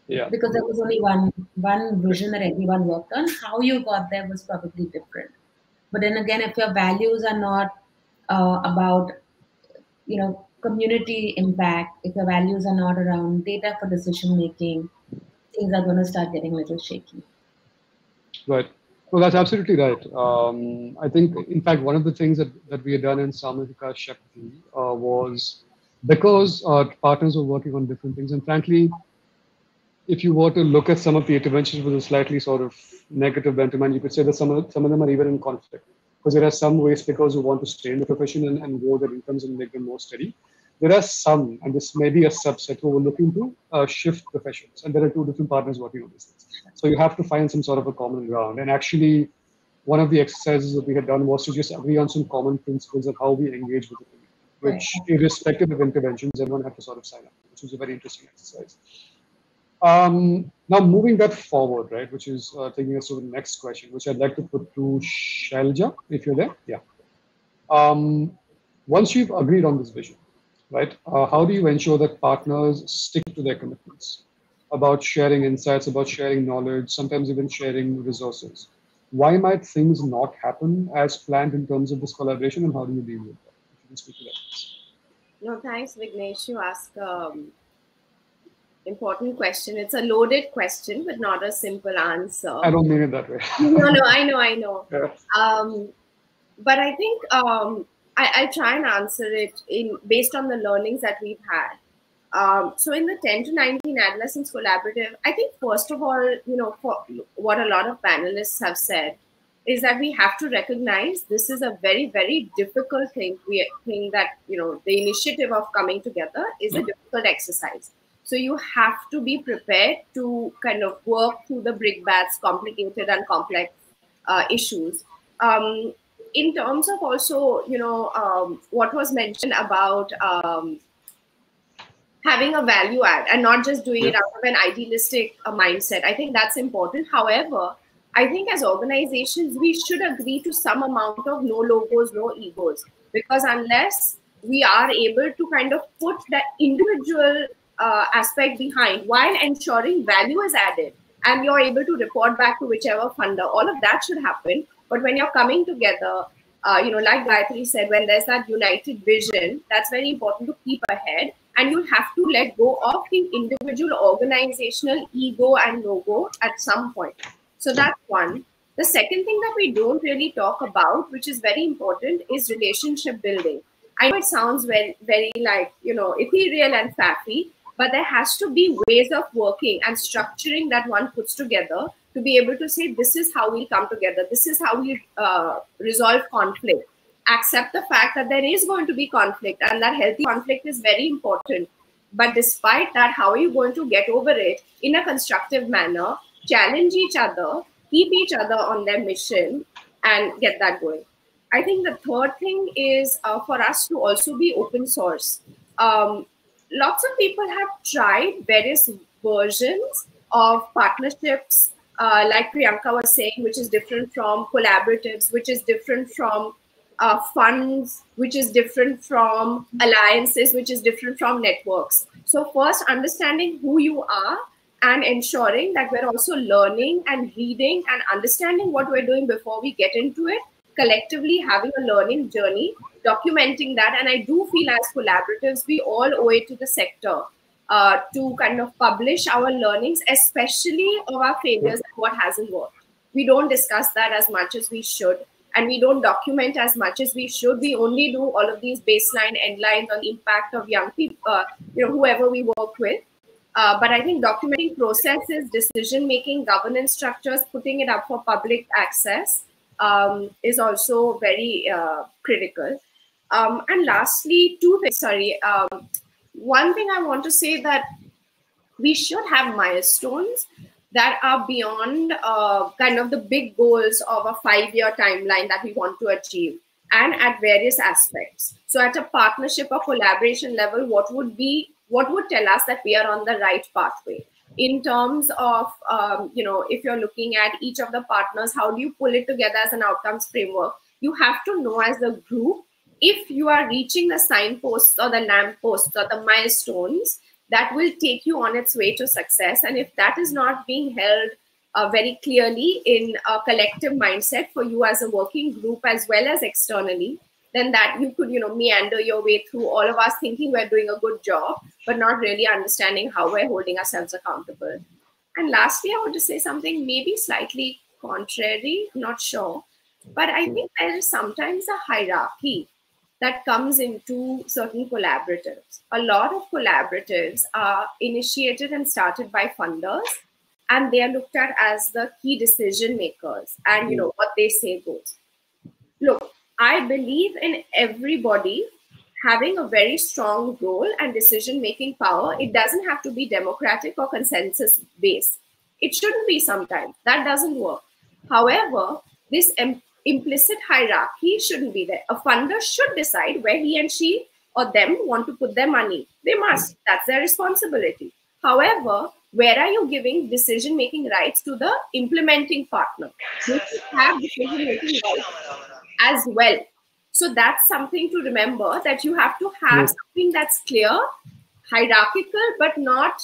Yeah. Because there was only one vision that everyone worked on. How you got there was probably different. But then again, if your values are not about, community impact, if your values are not around data for decision making, things are going to start getting a little shaky. Right. Well, that's absolutely right. I think, in fact, one of the things that we had done in Samuhika Shakti was because our partners were working on different things. And frankly, if you were to look at some of the interventions with a slightly sort of negative bent in mind, you could say that some of them are even in conflict. Because there are some waste pickers who want to stay in the profession and grow their incomes and make them more steady. There are some, and this may be a subset, who are looking to shift professions. And there are two different partners working on these things. So you have to find some sort of a common ground. And actually, one of the exercises that we had done was to just agree on some common principles of how we engage with the community, which, irrespective of interventions, everyone had to sort of sign up, which was a very interesting exercise. Now, moving that forward, right, which is taking us to the next question, which I'd like to put to Shailja, if you're there. Yeah. Once you've agreed on this vision, right, how do you ensure that partners stick to their commitments about sharing insights, about sharing knowledge, sometimes even sharing resources? Why might things not happen as planned in terms of this collaboration, and how do you deal with that? If you can speak to that, please. No, thanks, Vignesh. You ask important question. It's a loaded question, but not a simple answer. I don't mean it that way. No, I know. Yeah. But I think I'll try and answer it based on the learnings that we've had. So in the 10 to 19 Adolescents Collaborative, I think first of all, for what a lot of panelists have said, is that we have to recognize this is a very, very difficult thing. We think that, the initiative of coming together is a difficult exercise. So you have to be prepared to kind of work through the brickbats, complicated and complex issues. In terms of also, what was mentioned about having a value add and not just doing it out of an idealistic mindset, I think that's important. However, I think as organizations, we should agree to some amount of no logos, no egos, because unless we are able to kind of put that individual aspect behind while ensuring value is added and you're able to report back to whichever funder, all of that should happen. But when you're coming together, like Gayatri said, when there's that united vision, that's very important to keep ahead. And you have to let go of the individual organizational ego and logo at some point. So that's one. The second thing that we don't really talk about, which is very important, is relationship building. I know it sounds very, very like, ethereal and faffy, but there has to be ways of working and structuring that one puts together to be able to say, this is how we'll come together. This is how we resolve conflict. Accept the fact that there is going to be conflict and that healthy conflict is very important. But despite that, how are you going to get over it in a constructive manner, challenge each other, keep each other on their mission and get that going? I think the third thing is for us to also be open source. Lots of people have tried various versions of partnerships, like Priyanka was saying, which is different from collaboratives, which is different from funds, which is different from alliances, which is different from networks. So first, understanding who you are and ensuring that we're also learning and reading and understanding what we're doing before we get into it, collectively having a learning journey, documenting that. And I do feel as collaboratives, we all owe it to the sector to kind of publish our learnings, especially of our failures and what hasn't worked. We don't discuss that as much as we should, and we don't document as much as we should. We only do all of these baseline endlines on the impact of young people, whoever we work with. But I think documenting processes, decision-making, governance structures, putting it up for public access is also very critical. And lastly, two things, one thing I want to say that we should have milestones that are beyond kind of the big goals of a 5-year timeline that we want to achieve, and at various aspects. So at a partnership or collaboration level, what would tell us that we are on the right pathway? In terms of, if you're looking at each of the partners, how do you pull it together as an outcomes framework? You have to know as a group if you are reaching the signposts or the lampposts or the milestones that will take you on its way to success. And if that is not being held very clearly in a collective mindset for you as a working group as well as externally, then that you could, meander your way through, all of us thinking we're doing a good job, but not really understanding how we're holding ourselves accountable. And lastly, I want to say something maybe slightly contrary, not sure, but I think there is sometimes a hierarchy that comes into certain collaboratives. A lot of collaboratives are initiated and started by funders, and they are looked at as the key decision makers, and what they say goes. Look, I believe in everybody having a very strong role and decision-making power. It doesn't have to be democratic or consensus-based. It shouldn't be sometimes. That doesn't work. However, this implicit hierarchy shouldn't be there. A funder should decide where he and she or them want to put their money. They must. That's their responsibility. However, where are you giving decision-making rights to the implementing partner? You should have decision-making rights as well. So that's something to remember, that you have to have something that's clear, hierarchical, but not,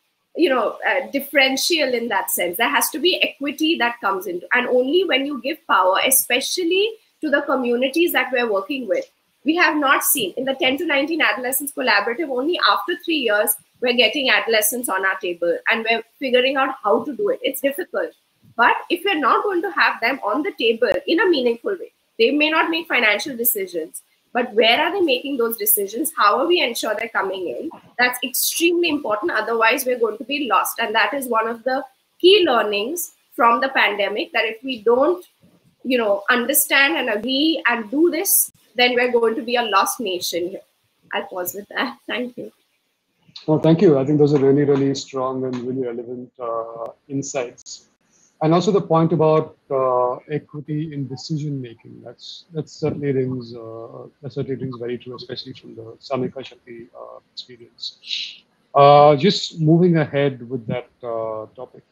differential in that sense. There has to be equity that comes into, and only when you give power, especially to the communities that we're working with. We have not seen in the 10 to 19 Adolescents Collaborative, only after 3 years, we're getting adolescents on our table and we're figuring out how to do it. It's difficult. But if we're not going to have them on the table in a meaningful way, they may not make financial decisions, but where are they making those decisions? How are we ensure they're coming in? That's extremely important. Otherwise, we're going to be lost. And that is one of the key learnings from the pandemic, that if we don't, understand and agree and do this, then we're going to be a lost nation here. I'll pause with that. Thank you. Oh, thank you. I think those are really, really strong and really relevant insights. And also the point about equity in decision making. That certainly rings very true, especially from the Samhika Shakti experience. Just moving ahead with that topic.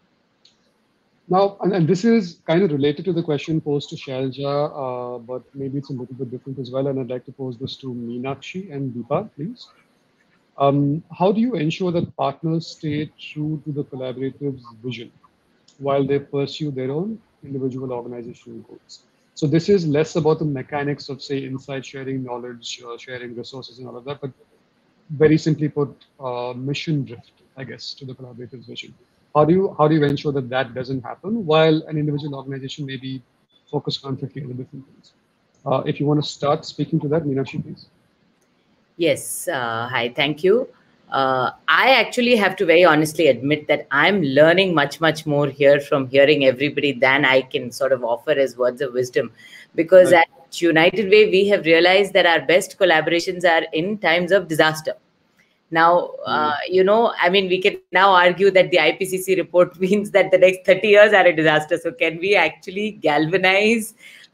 Now, and this is kind of related to the question posed to Shailja, but maybe it's a little bit different as well. And I'd like to pose this to Meenakshi and Deepa, please. How do you ensure that partners stay true to the collaborative's vision while they pursue their own individual organizational goals? So this is less about the mechanics of, say, insight sharing, knowledge, sharing resources and all of that, but very simply put, mission drift, I guess, to the collaborative's vision. How do you ensure that that doesn't happen while an individual organization may be focused on 50 other different things? If you want to start speaking to that, Meenakshi, please. Yes. Hi. Thank you. I actually have to very honestly admit that I'm learning much, much more here from hearing everybody than I can sort of offer as words of wisdom. Because at United Way, we have realized that our best collaborations are in times of disaster. Now, we can now argue that the IPCC report means that the next 30 years are a disaster. So can we actually galvanize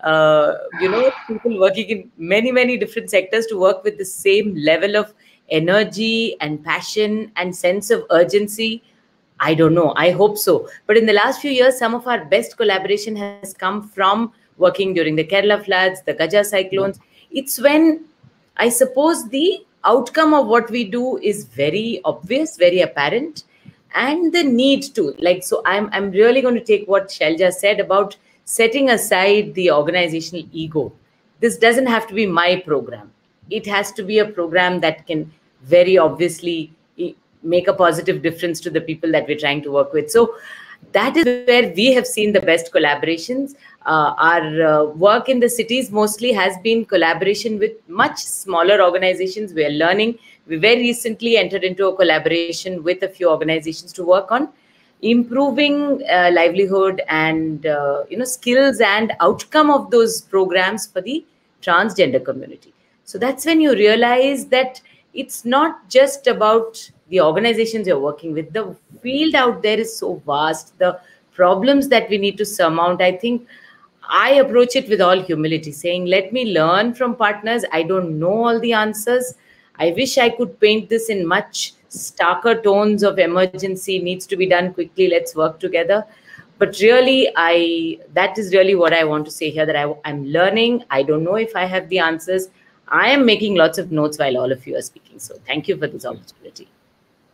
people working in many, many different sectors to work with the same level of energy and passion and sense of urgency? I don't know. I hope so. But in the last few years, some of our best collaboration has come from working during the Kerala floods, the Gaja cyclones. It's when I suppose the outcome of what we do is very obvious, very apparent, and the need to, so I'm really going to take what Shailja said about setting aside the organizational ego. This doesn't have to be my program. It has to be a program that can very obviously make a positive difference to the people that we're trying to work with. So that is where we have seen the best collaborations. Our work in the cities mostly has been collaboration with much smaller organizations. We are learning. We very recently entered into a collaboration with a few organizations to work on improving livelihood and skills and outcome of those programs for the transgender community. So that's when you realize that it's not just about the organizations you're working with. The field out there is so vast. The problems that we need to surmount, I think I approach it with all humility, saying, let me learn from partners. I don't know all the answers. I wish I could paint this in much starker tones of emergency, needs to be done quickly, let's work together. But really, that is really what I want to say here, that I'm learning. I don't know if I have the answers. I am making lots of notes while all of you are speaking. So thank you for this opportunity.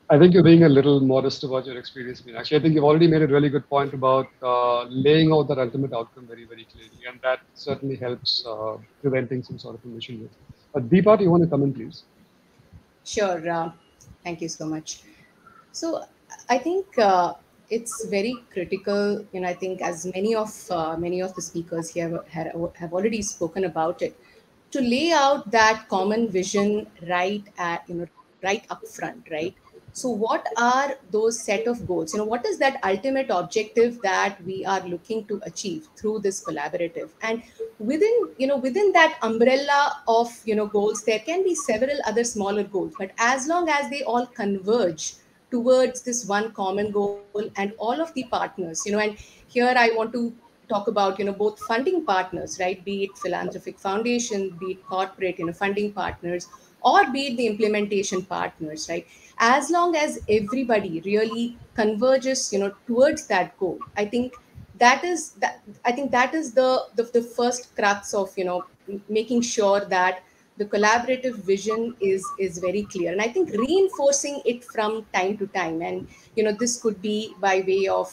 I think you're being a little modest about your experience, Meenakshi. I think you've already made a really good point about laying out that ultimate outcome very, very clearly, and that certainly helps preventing some sort of a mission. Deepa, do you want to come in, please? Sure. Thank you so much. So I think it's very critical, I think as many of the speakers here have already spoken about it, to lay out that common vision right up front, right? So what are those set of goals? What is that ultimate objective that we are looking to achieve through this collaborative? And within that umbrella of goals, there can be several other smaller goals, but as long as they all converge towards this one common goal, and all of the partners, and here I want to talk about both funding partners, right? Be it philanthropic foundation, be it corporate funding partners, or be it the implementation partners, right? As long as everybody really converges towards that goal, I think that is the first crux of making sure that the collaborative vision is very clear. And I think reinforcing it from time to time, and this could be by way of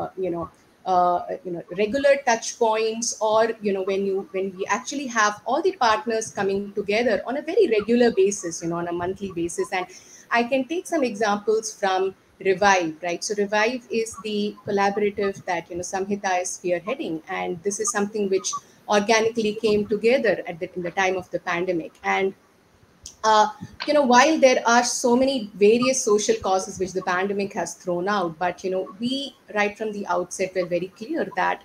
regular touch points, or when we actually have all the partners coming together on a very regular basis, on a monthly basis. And I can take some examples from Revive, right? So Revive is the collaborative that Samhita is spearheading, and this is something which organically came together in the time of the pandemic. And while there are so many various social causes which the pandemic has thrown out, but we right from the outset were very clear that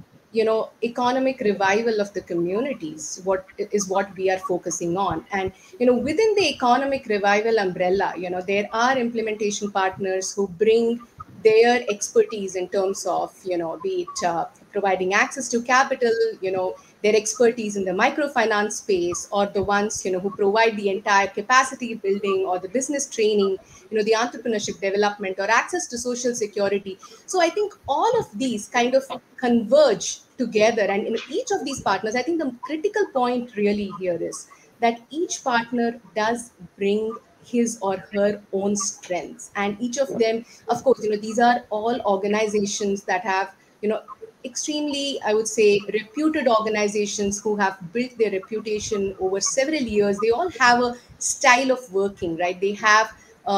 economic revival of the communities what we are focusing on. And within the economic revival umbrella, there are implementation partners who bring their expertise in terms of be it providing access to capital, their expertise in the microfinance space, or the ones who provide the entire capacity building or the business training, the entrepreneurship development, or access to social security. So I think all of these kind of converge together, and in each of these partners, I think the critical point really here is that each partner does bring his or her own strengths, and each of them, of course, these are all organizations that have extremely, I would say, reputed organizations who have built their reputation over several years. They all have a style of working, right? They have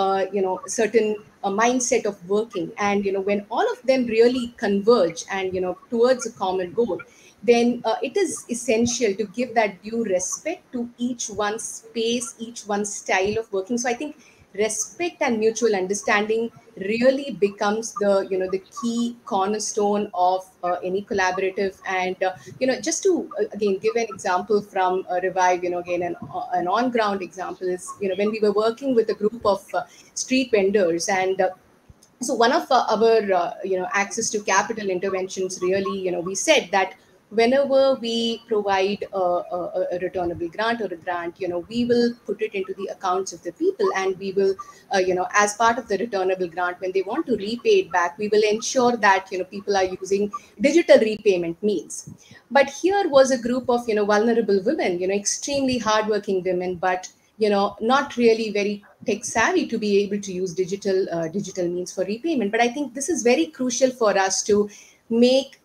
certain mindset of working, and when all of them really converge and towards a common goal, then it is essential to give that due respect to each one's space, each one's style of working. So I think respect and mutual understanding really becomes the key cornerstone of any collaborative. And just to again give an example from Revive, again an on-ground example is when we were working with a group of street vendors, and so one of our access to capital interventions, really we said that whenever we provide a returnable grant or a grant, we will put it into the accounts of the people, and we will, as part of the returnable grant, when they want to repay it back, we will ensure that, people are using digital repayment means. But here was a group of, vulnerable women, extremely hardworking women, but, not really very tech savvy to be able to use digital means for repayment. But I think this is very crucial for us to make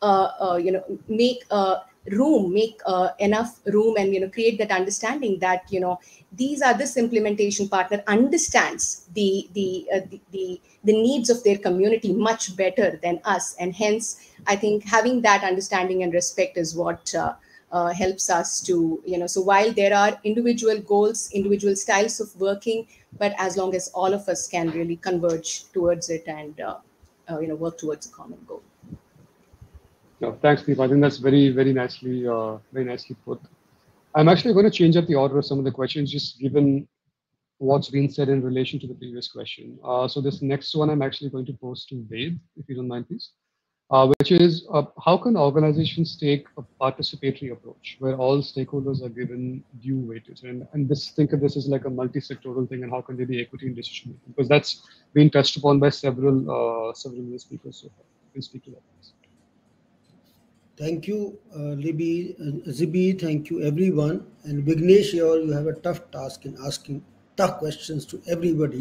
enough room, and create that understanding that this implementation partner understands the needs of their community much better than us, and hence I think having that understanding and respect is what helps us to so while there are individual goals, individual styles of working, but as long as all of us can really converge towards it and work towards a common goal. No, thanks, Deepa. I think that's very, very nicely put. I'm actually going to change up the order of some of the questions, just given what's been said in relation to the previous question. So this next one I'm actually going to pose to Ved, if you don't mind, please, which is how can organizations take a participatory approach where all stakeholders are given due weightage? And think of this as like a multi-sectoral thing, and how can there be equity in decision making? Because that's been touched upon by several speakers so far. You can speak to that, please. Thank you, Libby, Zibi. Thank you, everyone. And Vignesh, you have a tough task in asking tough questions to everybody.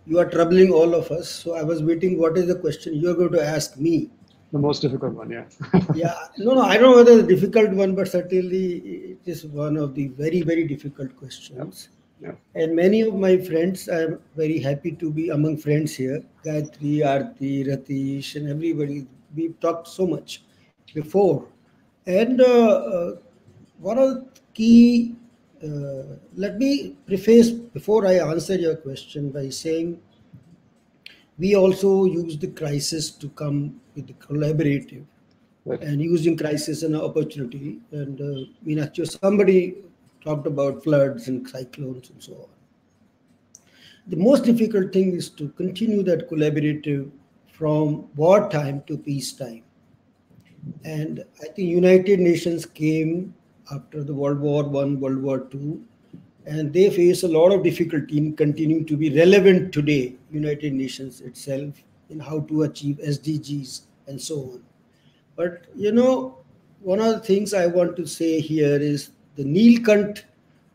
you are troubling all of us. So I was waiting, what is the question you're going to ask me? The most difficult one, yeah. Yeah, no, I don't know whether it's a difficult one, but certainly it is one of the very, very difficult questions. Yeah. And many of my friends, I'm very happy to be among friends here. Gayatri, Aarti, Ratish, and everybody. We've talked so much before. And one of the key, let me preface before I answer your question by saying we also use the crisis to come with the collaborative and using crisis as an opportunity. And actually somebody talked about floods and cyclones and so on. The most difficult thing is to continue that collaborative from wartime to peacetime. And I think United Nations came after the World War I, World War II, and they face a lot of difficulty in continuing to be relevant today, United Nations itself, in how to achieve SDGs and so on. But, one of the things I want to say here is the Neelkant,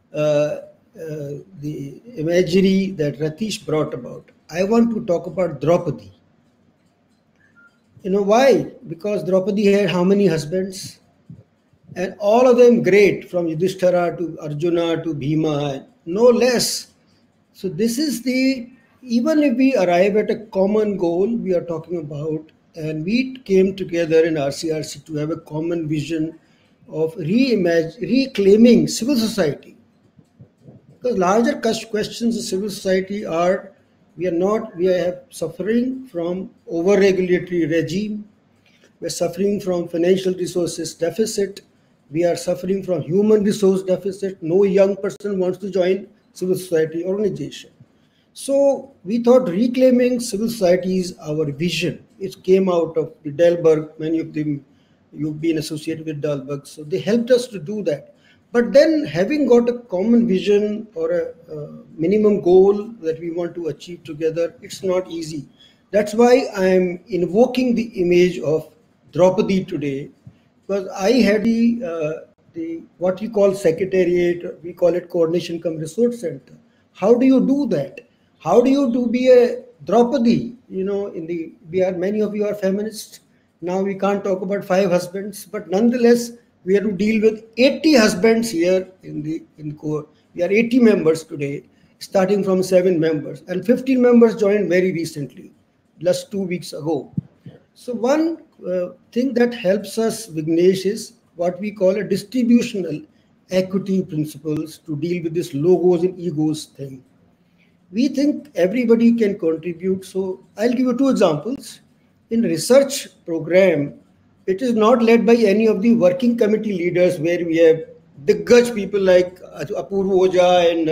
the imagery that Ratish brought about. I want to talk about Draupadi. Why? Because Draupadi had how many husbands? And all of them great, from Yudhishthira to Arjuna to Bhima, no less. So this is even if we arrive at a common goal we are talking about, and we came together in RCRC to have a common vision of reclaiming civil society. Because larger questions of civil society are, we are suffering from over-regulatory regime, we're suffering from financial resources deficit, we are suffering from human resource deficit. No young person wants to join civil society organization. So we thought reclaiming civil society is our vision. It came out of the Dalberg. Many of them, you've been associated with Dalberg. So they helped us to do that. But then having got a common vision or a minimum goal that we want to achieve together, it's not easy. That's why I'm invoking the image of Draupadi today, because I had the what you call secretariat, we call it coordination cum resource center. How do you do that? How do you be a Draupadi? Many of you are feminists. Now we can't talk about 5 husbands, but nonetheless, we have to deal with 80 husbands here in core. We are 80 members today, starting from 7 members, and 15 members joined very recently, just 2 weeks ago. So one thing that helps us, Vignesh, is what we call a distributional equity principles to deal with this logos and egos thing. We think everybody can contribute. So I'll give you 2 examples. In research program, it is not led by any of the working committee leaders where we have Diggaj people like Apurva Oja and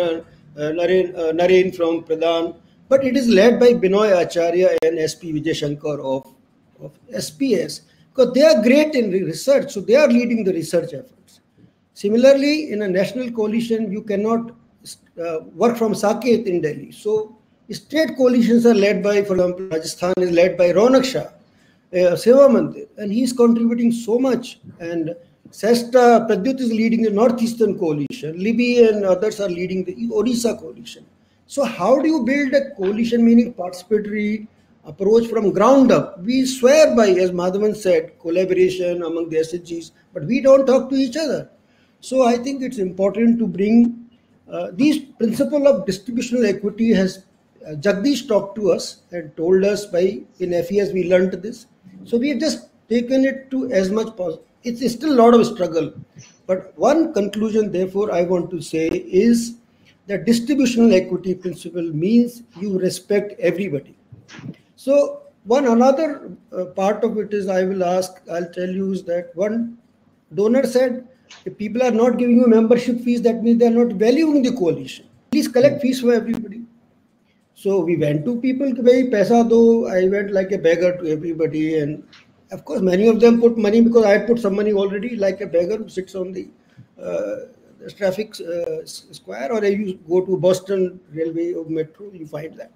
Naren from Pradhan, but it is led by Binoy Acharya and SP Vijay Shankar of SPS, because they are great in research, so they are leading the research efforts. Similarly, in a national coalition, you cannot work from Saket in Delhi. So state coalitions are led by, for example, Rajasthan is led by Ronak Shah, Seva Mandir, and he is contributing so much. And Sesta Pradyut is leading the Northeastern coalition. Libby and others are leading the Odisha coalition. So how do you build a coalition, meaning participatory approach from ground up? We swear by, as Madhavan said, collaboration among the SHGs, but we don't talk to each other. So I think it's important to bring these principle of distributional equity. Has Jagdish talked to us and told us in FES we learned this. So we have just taken it to as much possible. It's still a lot of struggle. But one conclusion, therefore, I want to say is that distributional equity principle means you respect everybody. So another part of it is I'll tell you is that one donor said, if people are not giving you membership fees, that means they are not valuing the coalition. Please collect fees for everybody. So we went to people, paisa do. I went like a beggar to everybody. And of course, many of them put money because I put some money already, like a beggar who sits on the traffic square, or you go to Boston Railway or Metro, you find that.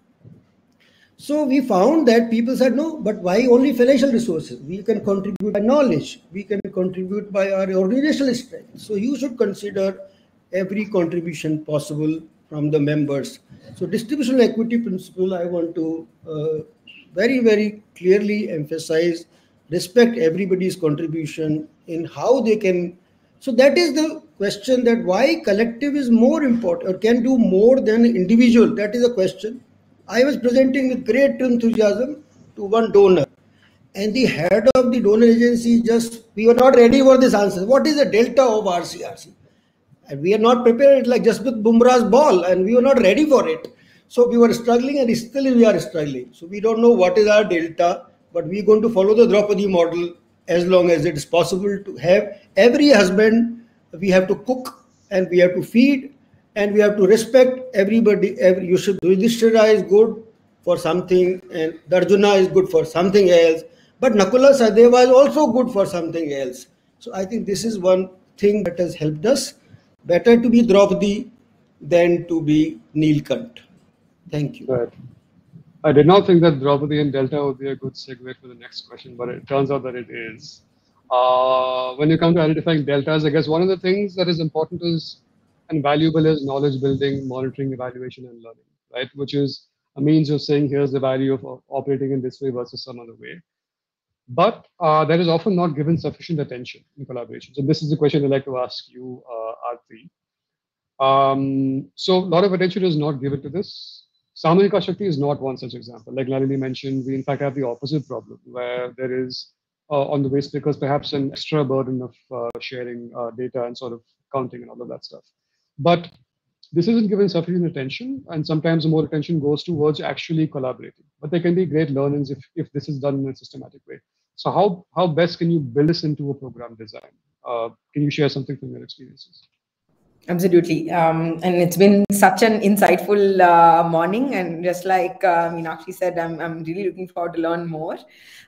So we found that people said, no, but why only financial resources? We can contribute by knowledge. We can contribute by our organizational strength. So you should consider every contribution possible from the members. So distributional equity principle, I want to very, very clearly emphasize, respect everybody's contribution in how they can. So that is the question, that why collective is more important or can do more than individual. That is a question. I was presenting with great enthusiasm to one donor, and the head of the donor agency we were not ready for this answer. What is the delta of RCRC? And we are not prepared, like Jasprit Bumrah's ball, and we were not ready for it. So we were struggling, and still we are struggling. So we don't know what is our delta, but we're going to follow the Draupadi model as long as it is possible to have every husband. We have to cook, and we have to feed, and we have to respect everybody. Yudhishthira is good for something, and Arjuna is good for something else. But Nakula Sahadeva is also good for something else. So I think this is one thing that has helped us. Better to be Draupadi than to be Neelkant. Thank you. Right. I did not think that Draupadi and Delta would be a good segue for the next question, but it turns out that it is. When you come to identifying deltas, I guess one of the things that is important is and valuable is knowledge building, monitoring, evaluation, and learning, right? Which is a means of saying, here's the value of operating in this way versus some other way. But that is often not given sufficient attention in collaboration. So this is the question I'd like to ask you, Aarti. So a lot of attention is not given to this. Samohika Shakti is not one such example. Like Nalini mentioned, we in fact have the opposite problem, where there is on the waste pickers perhaps an extra burden of sharing data and sort of counting and all of that stuff. But this isn't given sufficient attention, and sometimes more attention goes towards actually collaborating. But there can be great learnings if this is done in a systematic way. So how best can you build this into a program design? Can you share something from your experiences? Absolutely. And it's been such an insightful morning. And just like Meenakshi said, I'm really looking forward to learn more.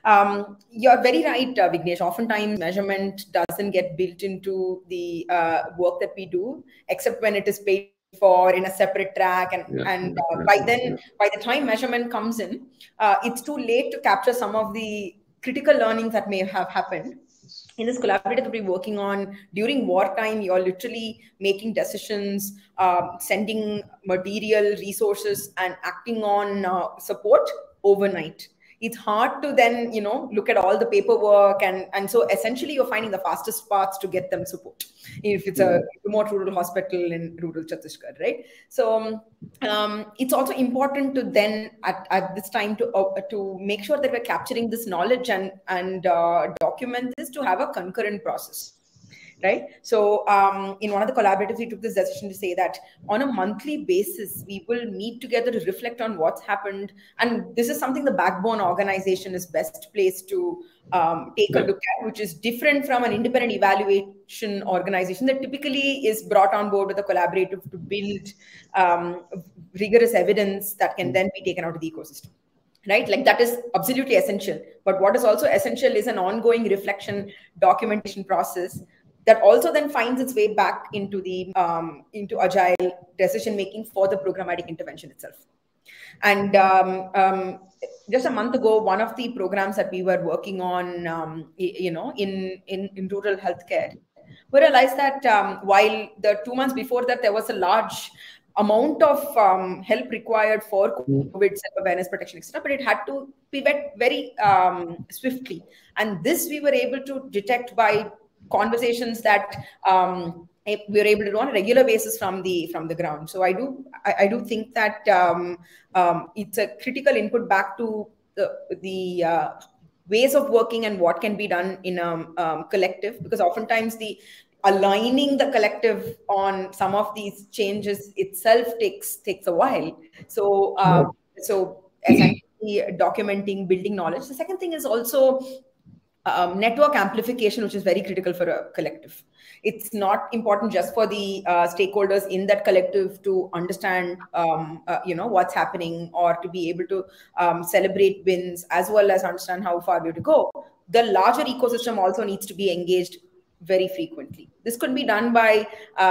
You're very right, Vignesh. Oftentimes, measurement doesn't get built into the work that we do, except when it is paid for in a separate track. And by the time measurement comes in, it's too late to capture some of the critical learnings that may have happened. In this collaborative that we're working on, during wartime, you're literally making decisions, sending material, resources, and acting on support overnight. It's hard to then, look at all the paperwork. And so essentially, you're finding the fastest paths to get them support. If it's a remote rural hospital in rural Chhattisgarh, right? So it's also important to then, at this time, to make sure that we're capturing this knowledge and document this to have a concurrent process. Right. So in one of the collaboratives, we took this decision to say that on a monthly basis, we will meet together to reflect on what's happened. And this is something the Backbone organization is best placed to take a look at, which is different from an independent evaluation organization that typically is brought on board with a collaborative to build rigorous evidence that can then be taken out of the ecosystem. Right? Like that is absolutely essential. But what is also essential is an ongoing reflection documentation process that also then finds its way back into the into agile decision making for the programmatic intervention itself. And just a month ago, one of the programs that we were working on, in rural healthcare, we realized that while the 2 months before that there was a large amount of help required for COVID, self-awareness, protection, etc., but it had to pivot very swiftly. And this we were able to detect by conversations that we are able to do on a regular basis from the ground. So I do think that it's a critical input back to the ways of working and what can be done in a collective, because oftentimes the aligning the collective on some of these changes itself takes a while. So essentially documenting, building knowledge. The second thing is also network amplification, which is very critical for a collective. It's not important just for the stakeholders in that collective to understand, what's happening or to be able to celebrate wins as well as understand how far we have to go. The larger ecosystem also needs to be engaged very frequently. This could be done by,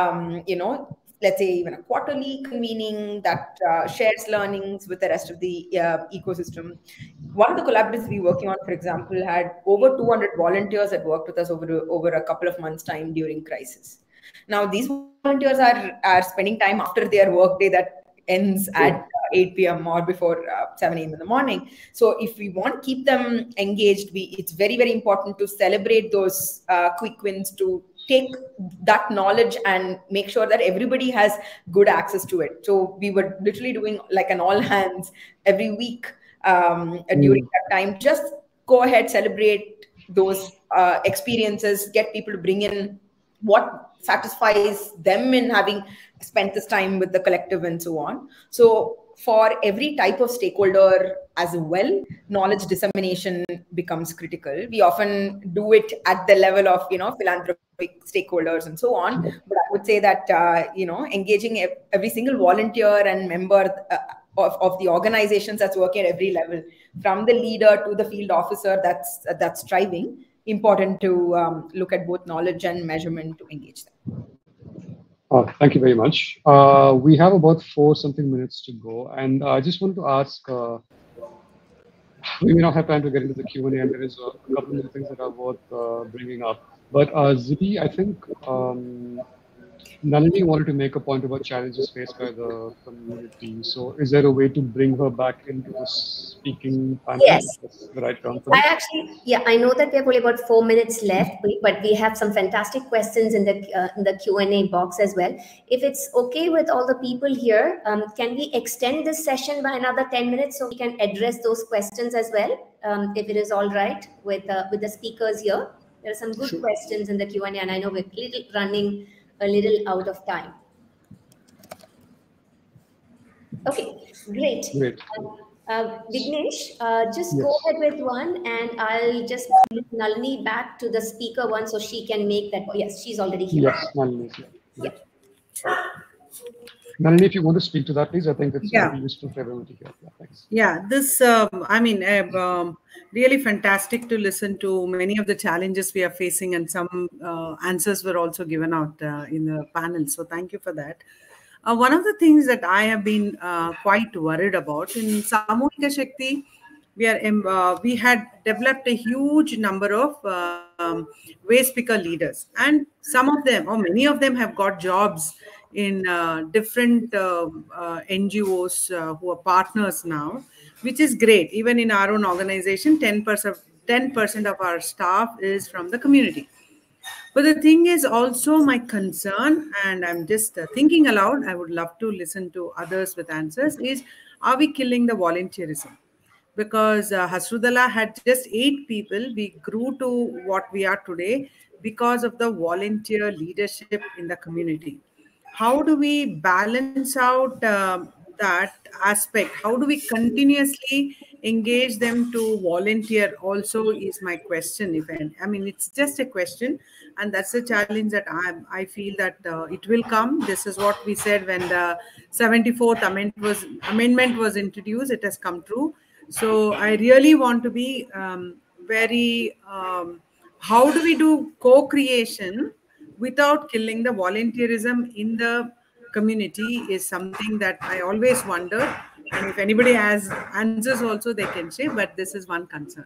let's say even a quarterly convening that shares learnings with the rest of the ecosystem. One of the collaboratives we're working on, for example, had over 200 volunteers that worked with us over a couple of months' time during crisis. Now, these volunteers are spending time after their work day that ends at 8 p.m. or before 7 a.m. in the morning. So if we want to keep them engaged, it's very, very important to celebrate those quick wins, to take that knowledge and make sure that everybody has good access to it. So we were literally doing like an all hands every week during that time. Just go ahead, celebrate those experiences, get people to bring in what satisfies them in having spent this time with the collective and so on. So for every type of stakeholder as well, knowledge dissemination becomes critical. We often do it at the level of, philanthropic stakeholders and so on. But I would say that, engaging every single volunteer and member of the organizations that's working at every level, from the leader to the field officer that's striving, important to look at both knowledge and measurement to engage them. Thank you very much. We have about 4-something minutes to go, and I just wanted to ask, we may not have time to get into the Q&A, and there is a couple of things that are worth bringing up. But Zibi, I think Nalini wanted to make a point about challenges faced by the community. So is there a way to bring her back into the speaking panel? Yes. The right term for I know that we have only about 4 minutes left, but we have some fantastic questions in the Q&A box as well. If it's okay with all the people here, can we extend this session by another 10 minutes so we can address those questions as well? If it is all right with the speakers here. There are some good questions in the Q&A, and I know we're running a little out of time. Okay, great. Vignesh, just go ahead with one, and I'll just put Nalini back to the speaker one so she can make that. Yes, she's already here. Yes, Nalini is here. Yeah. Nalini, if you want to speak to that, please. I think it's very useful for everyone to hear. Yeah, thanks. Yeah, this, really fantastic to listen to many of the challenges we are facing, and some answers were also given out in the panel. So thank you for that. One of the things that I have been quite worried about in Samuhika Shakti, we had developed a huge number of waste picker leaders, and some of them, or many of them, have got jobs in different NGOs who are partners now, which is great. Even in our own organization, 10% of our staff is from the community. But the thing is also my concern, and I'm just thinking aloud, I would love to listen to others with answers, is are we killing the volunteerism? Because Hasrudala had just 8 people. We grew to what we are today because of the volunteer leadership in the community. How do we balance out that aspect? How do we continuously engage them to volunteer also is my question. It's just a question, and that's a challenge that I feel that it will come. This is what we said when the 74th amendment was introduced. It has come true. So I really want to be how do we do co-creation without killing the volunteerism in the community is something that I always wonder. And if anybody has answers also, they can say, but this is one concern.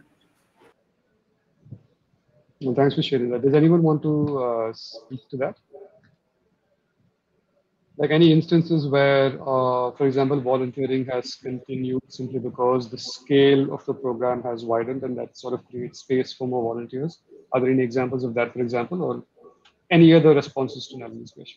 Well, thanks for sharing that. Does anyone want to speak to that? Like any instances where, for example, volunteering has continued simply because the scale of the program has widened and that sort of creates space for more volunteers? Are there any examples of that, for example, or any other responses to Nalini's question?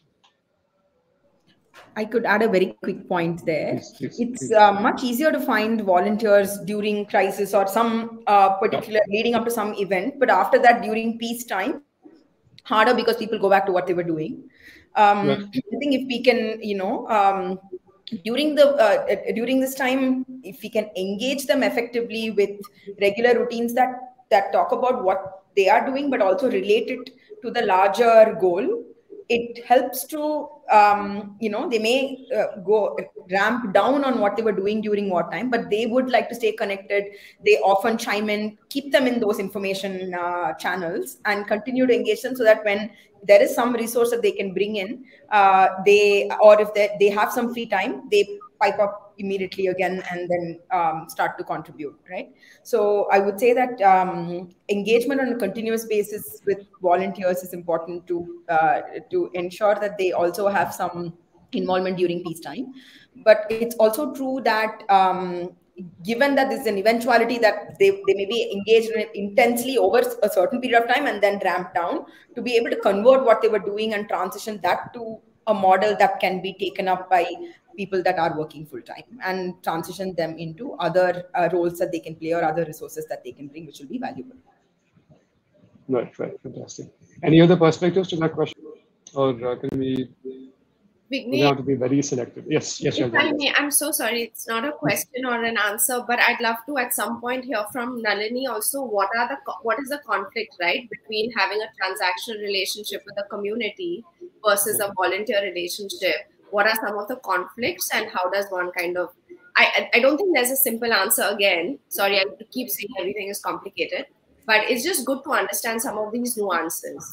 I could add a very quick point there. It's much easier to find volunteers during crisis or some particular leading up to some event, but after that, during peacetime, harder because people go back to what they were doing. I think if we can, during this time, if we can engage them effectively with regular routines that talk about what they are doing, but also relate it to the larger goal, it helps to, they may go ramp down on what they were doing during wartime, but they would like to stay connected. They often chime in, keep them in those information channels and continue to engage them so that when there is some resource that they can bring in, if they have some free time, they pipe up immediately again and then start to contribute, right? So I would say that engagement on a continuous basis with volunteers is important to ensure that they also have some involvement during peacetime. But it's also true that given that there's an eventuality that they may be engaged in it intensely over a certain period of time and then ramp down, to be able to convert what they were doing and transition that to a model that can be taken up by people that are working full time and transition them into other roles that they can play or other resources that they can bring, which will be valuable. Right, fantastic. Any other perspectives to that question? Or can we... We have to be very selective. Yes. If I may, I'm so sorry. It's not a question or an answer, but I'd love to at some point hear from Nalini also. What is the conflict, right, between having a transactional relationship with the community versus a volunteer relationship? What are some of the conflicts, and how does one kind of? I don't think there's a simple answer. Again, sorry, I keep saying everything is complicated, but it's just good to understand some of these nuances.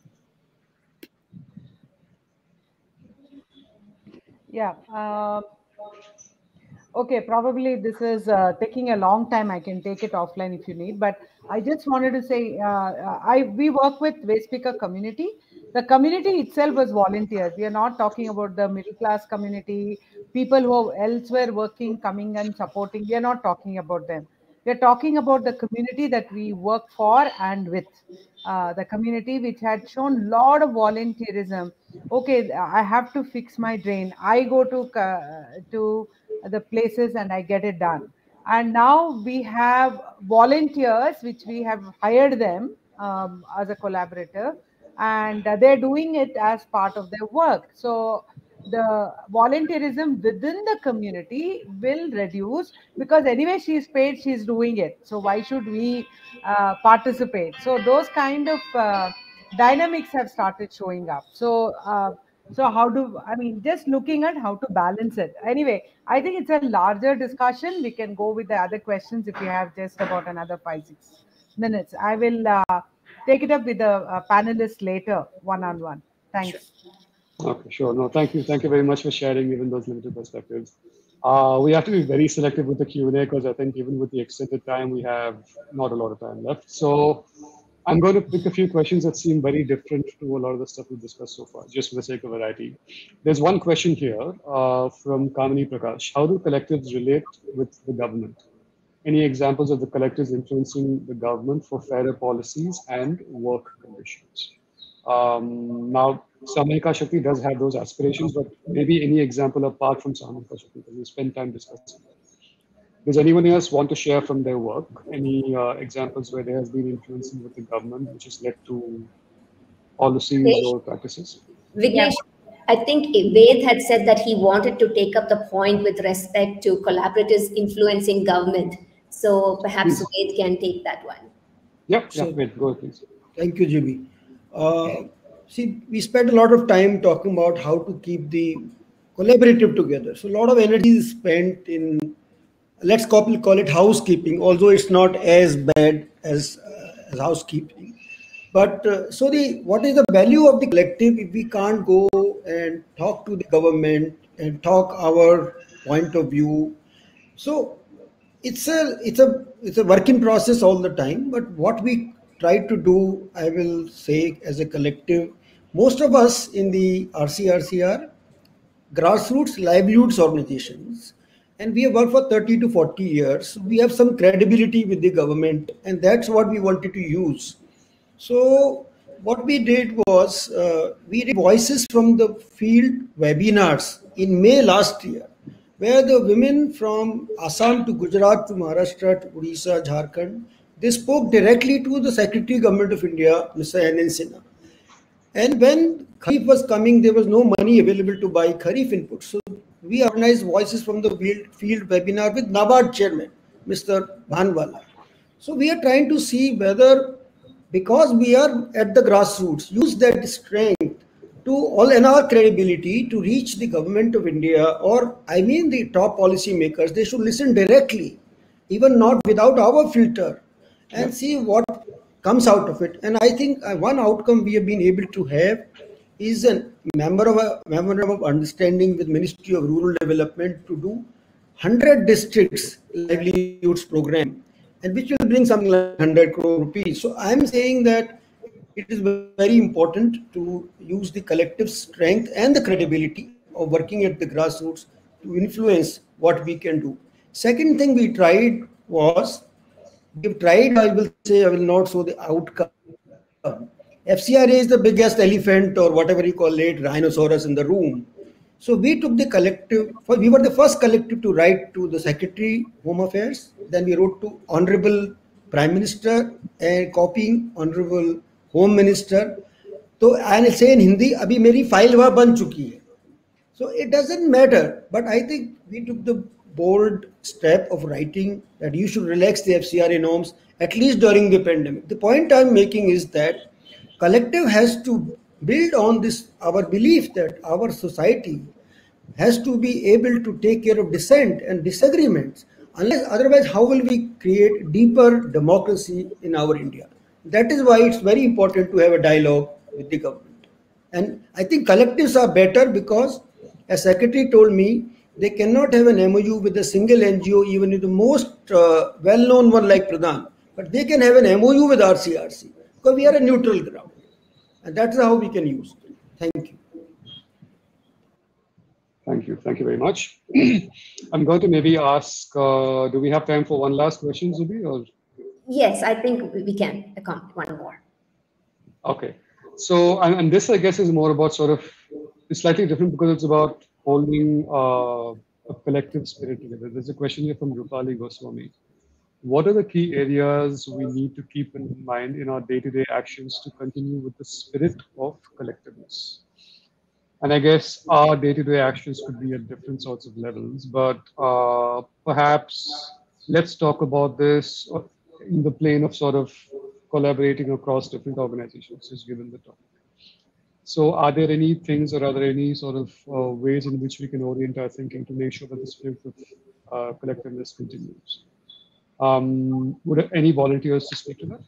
Yeah. Okay, probably this is taking a long time. I can take it offline if you need, but I just wanted to say, we work with Waste Picker community. The community itself was volunteers. We are not talking about the middle class community, people who are elsewhere working, coming and supporting. We are not talking about them. We are talking about the community that we work for and with. The community which had shown a lot of volunteerism. Okay, I have to fix my drain. I go to the places and I get it done. And now we have volunteers, which we have hired them as a collaborator, and they're doing it as part of their work. So the volunteerism within the community will reduce, because anyway she's paid, she's doing it. So why should we participate? So those kind of dynamics have started showing up. So just looking at how to balance it. Anyway, I think it's a larger discussion. We can go with the other questions if you have just about another 5-6 minutes. I will take it up with the panelists later, one-on-one. Thanks. Sure. Okay, sure. No, thank you. Thank you very much for sharing even those limited perspectives. We have to be very selective with the Q&A, because I think even with the extended time, we have not a lot of time left. So I'm going to pick a few questions that seem very different to a lot of the stuff we've discussed so far, just for the sake of variety. There's one question here from Kamini Prakash. How do collectives relate with the government? Any examples of the collectives influencing the government for fairer policies and work conditions? Now, Samohika Shakti does have those aspirations, but maybe any example apart from Samohika Shakti, because we spend time discussing that. Does anyone else want to share from their work any examples where there has been influencing with the government, which has led to policies or practices? Vignesh, I think Ved had said that he wanted to take up the point with respect to collaborators influencing government. So perhaps Ved can take that one. Yep, Ved, go ahead, please. Thank you, GB. See, we spent a lot of time talking about how to keep the collaborative together. So a lot of energy is spent in, let's call it housekeeping, although it's not as bad as housekeeping. But what is the value of the collective if we can't go and talk to the government and talk our point of view? So it's a working process all the time. But what we try to do, I will say, as a collective, most of us in the RCRC are grassroots livelihoods organizations, and we have worked for 30 to 40 years. We have some credibility with the government, and that's what we wanted to use. So what we did was we did voices from the field webinars in May last year, where the women from Assam to Gujarat to Maharashtra to Odisha, Jharkhand, they spoke directly to the Secretary Government of India, Mr. N.N. Sinha. And when Kharif was coming, there was no money available to buy Kharif inputs. So we organized voices from the field webinar with NABARD chairman, Mr. Bhanwala. So we are trying to see whether, because we are at the grassroots, use that strength to all in our credibility to reach the government of India, or I mean the top policy makers. They should listen directly, even not without our filter, and see what comes out of it. And I think one outcome we have been able to have is a memorandum of understanding with Ministry of Rural Development to do 100 districts livelihoods program, and which will bring something like 100 crore rupees. So I'm saying that it is very important to use the collective strength and the credibility of working at the grassroots to influence what we can do. Second thing we tried was, I will say, I will not show the outcome. FCRA is the biggest elephant or whatever you call it, rhinoceros in the room. So we took the collective, we were the first collective to write to the Secretary, Home Affairs. Then we wrote to Honorable Prime Minister and copying Honorable Home Minister. So I'll say in Hindi, abhi meri file wa ban chuki hai. So it doesn't matter, but I think we took the bold step of writing that you should relax the FCRA norms, at least during the pandemic. The point I'm making is that collective has to build on this, our belief that our society has to be able to take care of dissent and disagreements. Unless otherwise, how will we create deeper democracy in our India? That is why it's very important to have a dialogue with the government. And I think collectives are better because, as Secretary told me, they cannot have an MOU with a single NGO, even if the most well-known one like Pradhan. But they can have an MOU with RCRC because we are a neutral ground. And that's how we can use it. Thank you. Thank you. Thank you very much. I'm going to maybe ask, do we have time for one last question, Zubi? Or? Yes, I think we can accommodate one more. Okay. So, and this, I guess, is more about sort of, it's slightly different because it's about holding a collective spirit together. There's a question here from Rupali Goswami. What are the key areas we need to keep in mind in our day-to-day actions to continue with the spirit of collectiveness? And I guess our day-to-day actions could be at different sorts of levels, but perhaps let's talk about this in the plane of sort of collaborating across different organizations, just given the topic. So are there any things or are there any sort of ways in which we can orient our thinking to make sure that the spirit of collectiveness continues? Would any volunteers to speak to that?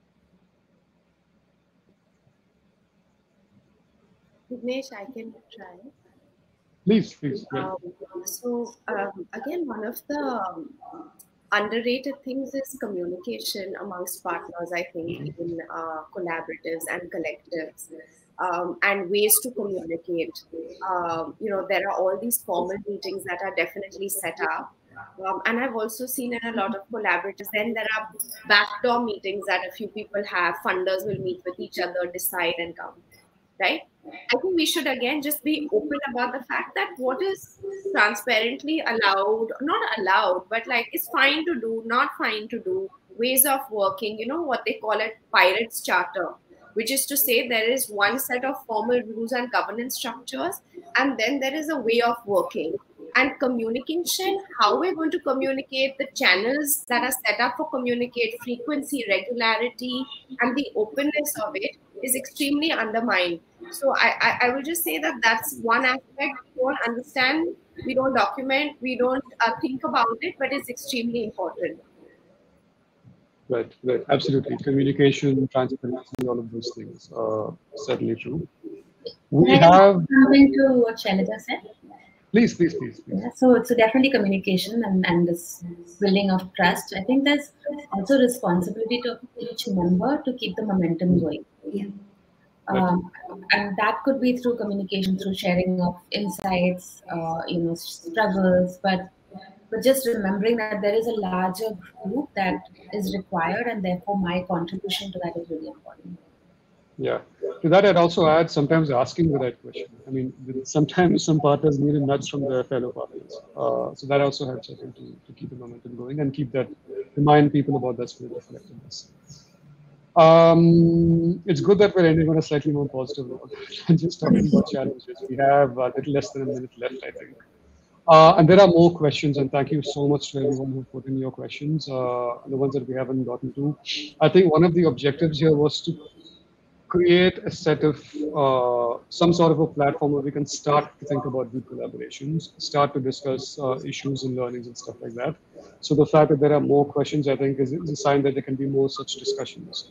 Vignesh, I can try. Please. Yeah. Again, one of the underrated things is communication amongst partners, I think, in collaboratives and collectives. And ways to communicate. There are all these formal meetings that are definitely set up. And I've also seen in a lot of collaboratives, then there are backdoor meetings that a few people have. Funders will meet with each other, decide and come, right? I think we should again just be open about the fact that what is transparently allowed, not allowed, but like it's fine to do, not fine to do, ways of working, what they call it Pirates Charter, which is to say there is one set of formal rules and governance structures, and then there is a way of working. And communication, how we're going to communicate, the channels that are set up for communicate, frequency, regularity, and the openness of it is extremely undermined. So I will just say that that's one aspect we don't understand, we don't document, we don't think about it, but it's extremely important. Right. Absolutely. Communication, transparency, all of those things are certainly true. We have something to what Shailaja said. Please. Yeah, so definitely communication and this building of trust. I think there's also responsibility to each member to keep the momentum going. Yeah. And that could be through communication, through sharing of insights, struggles, but just remembering that there is a larger group that is required, and therefore my contribution to that is really important. Yeah. To that, I'd also add sometimes asking the right question. I mean, sometimes some partners need a nudge from their fellow partners. So that also helps, I think, to keep the momentum going and remind people about that spirit of collectiveness. It's good that we're ending on a slightly more positive note and just talking about challenges. We have a little less than a minute left, I think. And there are more questions, and thank you so much to everyone who put in your questions, the ones that we haven't gotten to. I think one of the objectives here was to create a set of some sort of a platform where we can start to think about deep collaborations, start to discuss issues and learnings and stuff like that. So the fact that there are more questions, I think, is a sign that there can be more such discussions.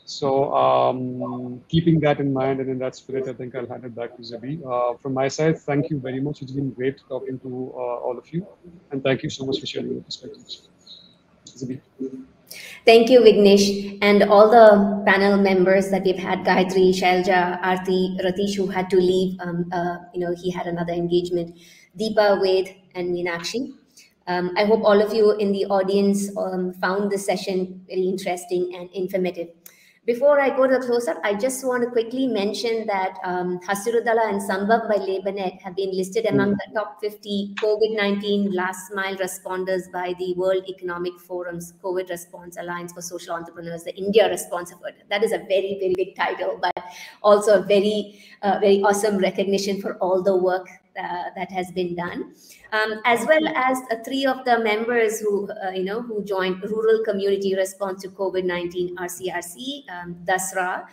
So keeping that in mind and in that spirit, I think I'll hand it back to Zibby. From my side, thank you very much. It's been great talking to all of you. And thank you so much for sharing your perspectives. Zibby. Thank you, Vignesh, and all the panel members that we've had, Gayatri, Shailja, Aarti, Ratish, who had to leave. He had another engagement. Deepa, Ved, and Meenakshi. I hope all of you in the audience found this session very interesting and informative. Before I go to the close-up, I just want to quickly mention that Hasirudala and Sambhav by LabourNet have been listed among the top 50 COVID-19 last-mile responders by the World Economic Forum's COVID Response Alliance for Social Entrepreneurs, the India Response Award. That is a very, very big title, but also a very, very awesome recognition for all the work that has been done. As well as 3 of the members who joined Rural Community Response to COVID-19 RCRC, Dasra,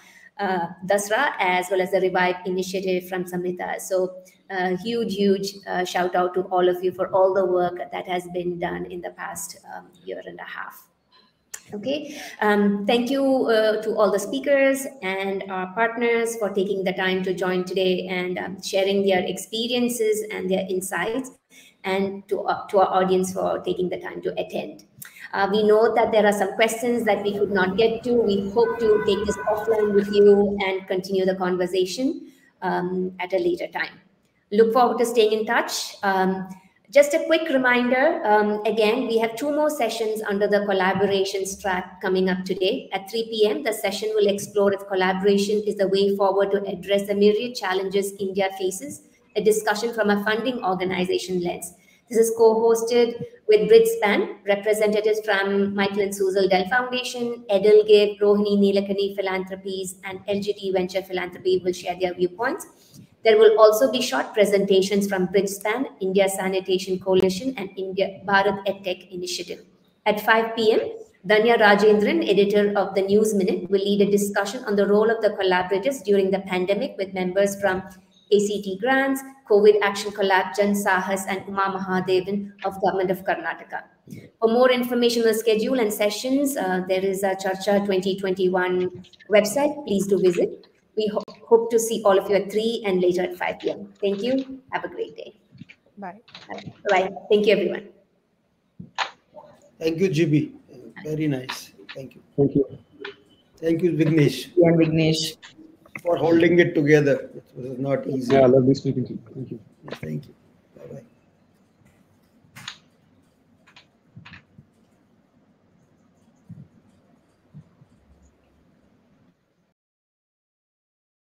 as well as the Revive Initiative from Samhita. So huge shout out to all of you for all the work that has been done in the past year and a half. Okay, thank you to all the speakers and our partners for taking the time to join today and sharing their experiences and their insights, and to our audience for taking the time to attend. We know that there are some questions that we could not get to. We hope to take this offline with you and continue the conversation at a later time. Look forward to staying in touch. Just a quick reminder, again, we have 2 more sessions under the collaborations track coming up today. At 3 p.m., the session will explore if collaboration is the way forward to address the myriad challenges India faces, a discussion from a funding organization lens. This is co-hosted with Bridgespan, representatives from Michael and Suzel Dell Foundation, Edelgate, Rohini Nilekani Philanthropies, and LGT Venture Philanthropy will share their viewpoints. There will also be short presentations from Bridgespan, India Sanitation Coalition, and India Bharat EdTech Initiative. At 5 p.m., Danya Rajendran, editor of the News Minute, will lead a discussion on the role of the collaborators during the pandemic with members from ACT Grants, COVID Action Collab, Jan Sahas, and Uma Mahadevan of Government of Karnataka. For more information on the schedule and sessions, there is a Charcha 2021 website. Please do visit. We hope to see all of you at 3 and later at 5 p.m. Thank you. Have a great day. Bye. Bye. Thank you, everyone. Thank you, GB. Very nice. Thank you. Thank you. Thank you, Vignesh. Yeah, Vignesh. For holding it together. It was not easy. Yeah, lovely speaking to you. Thank you. Thank you.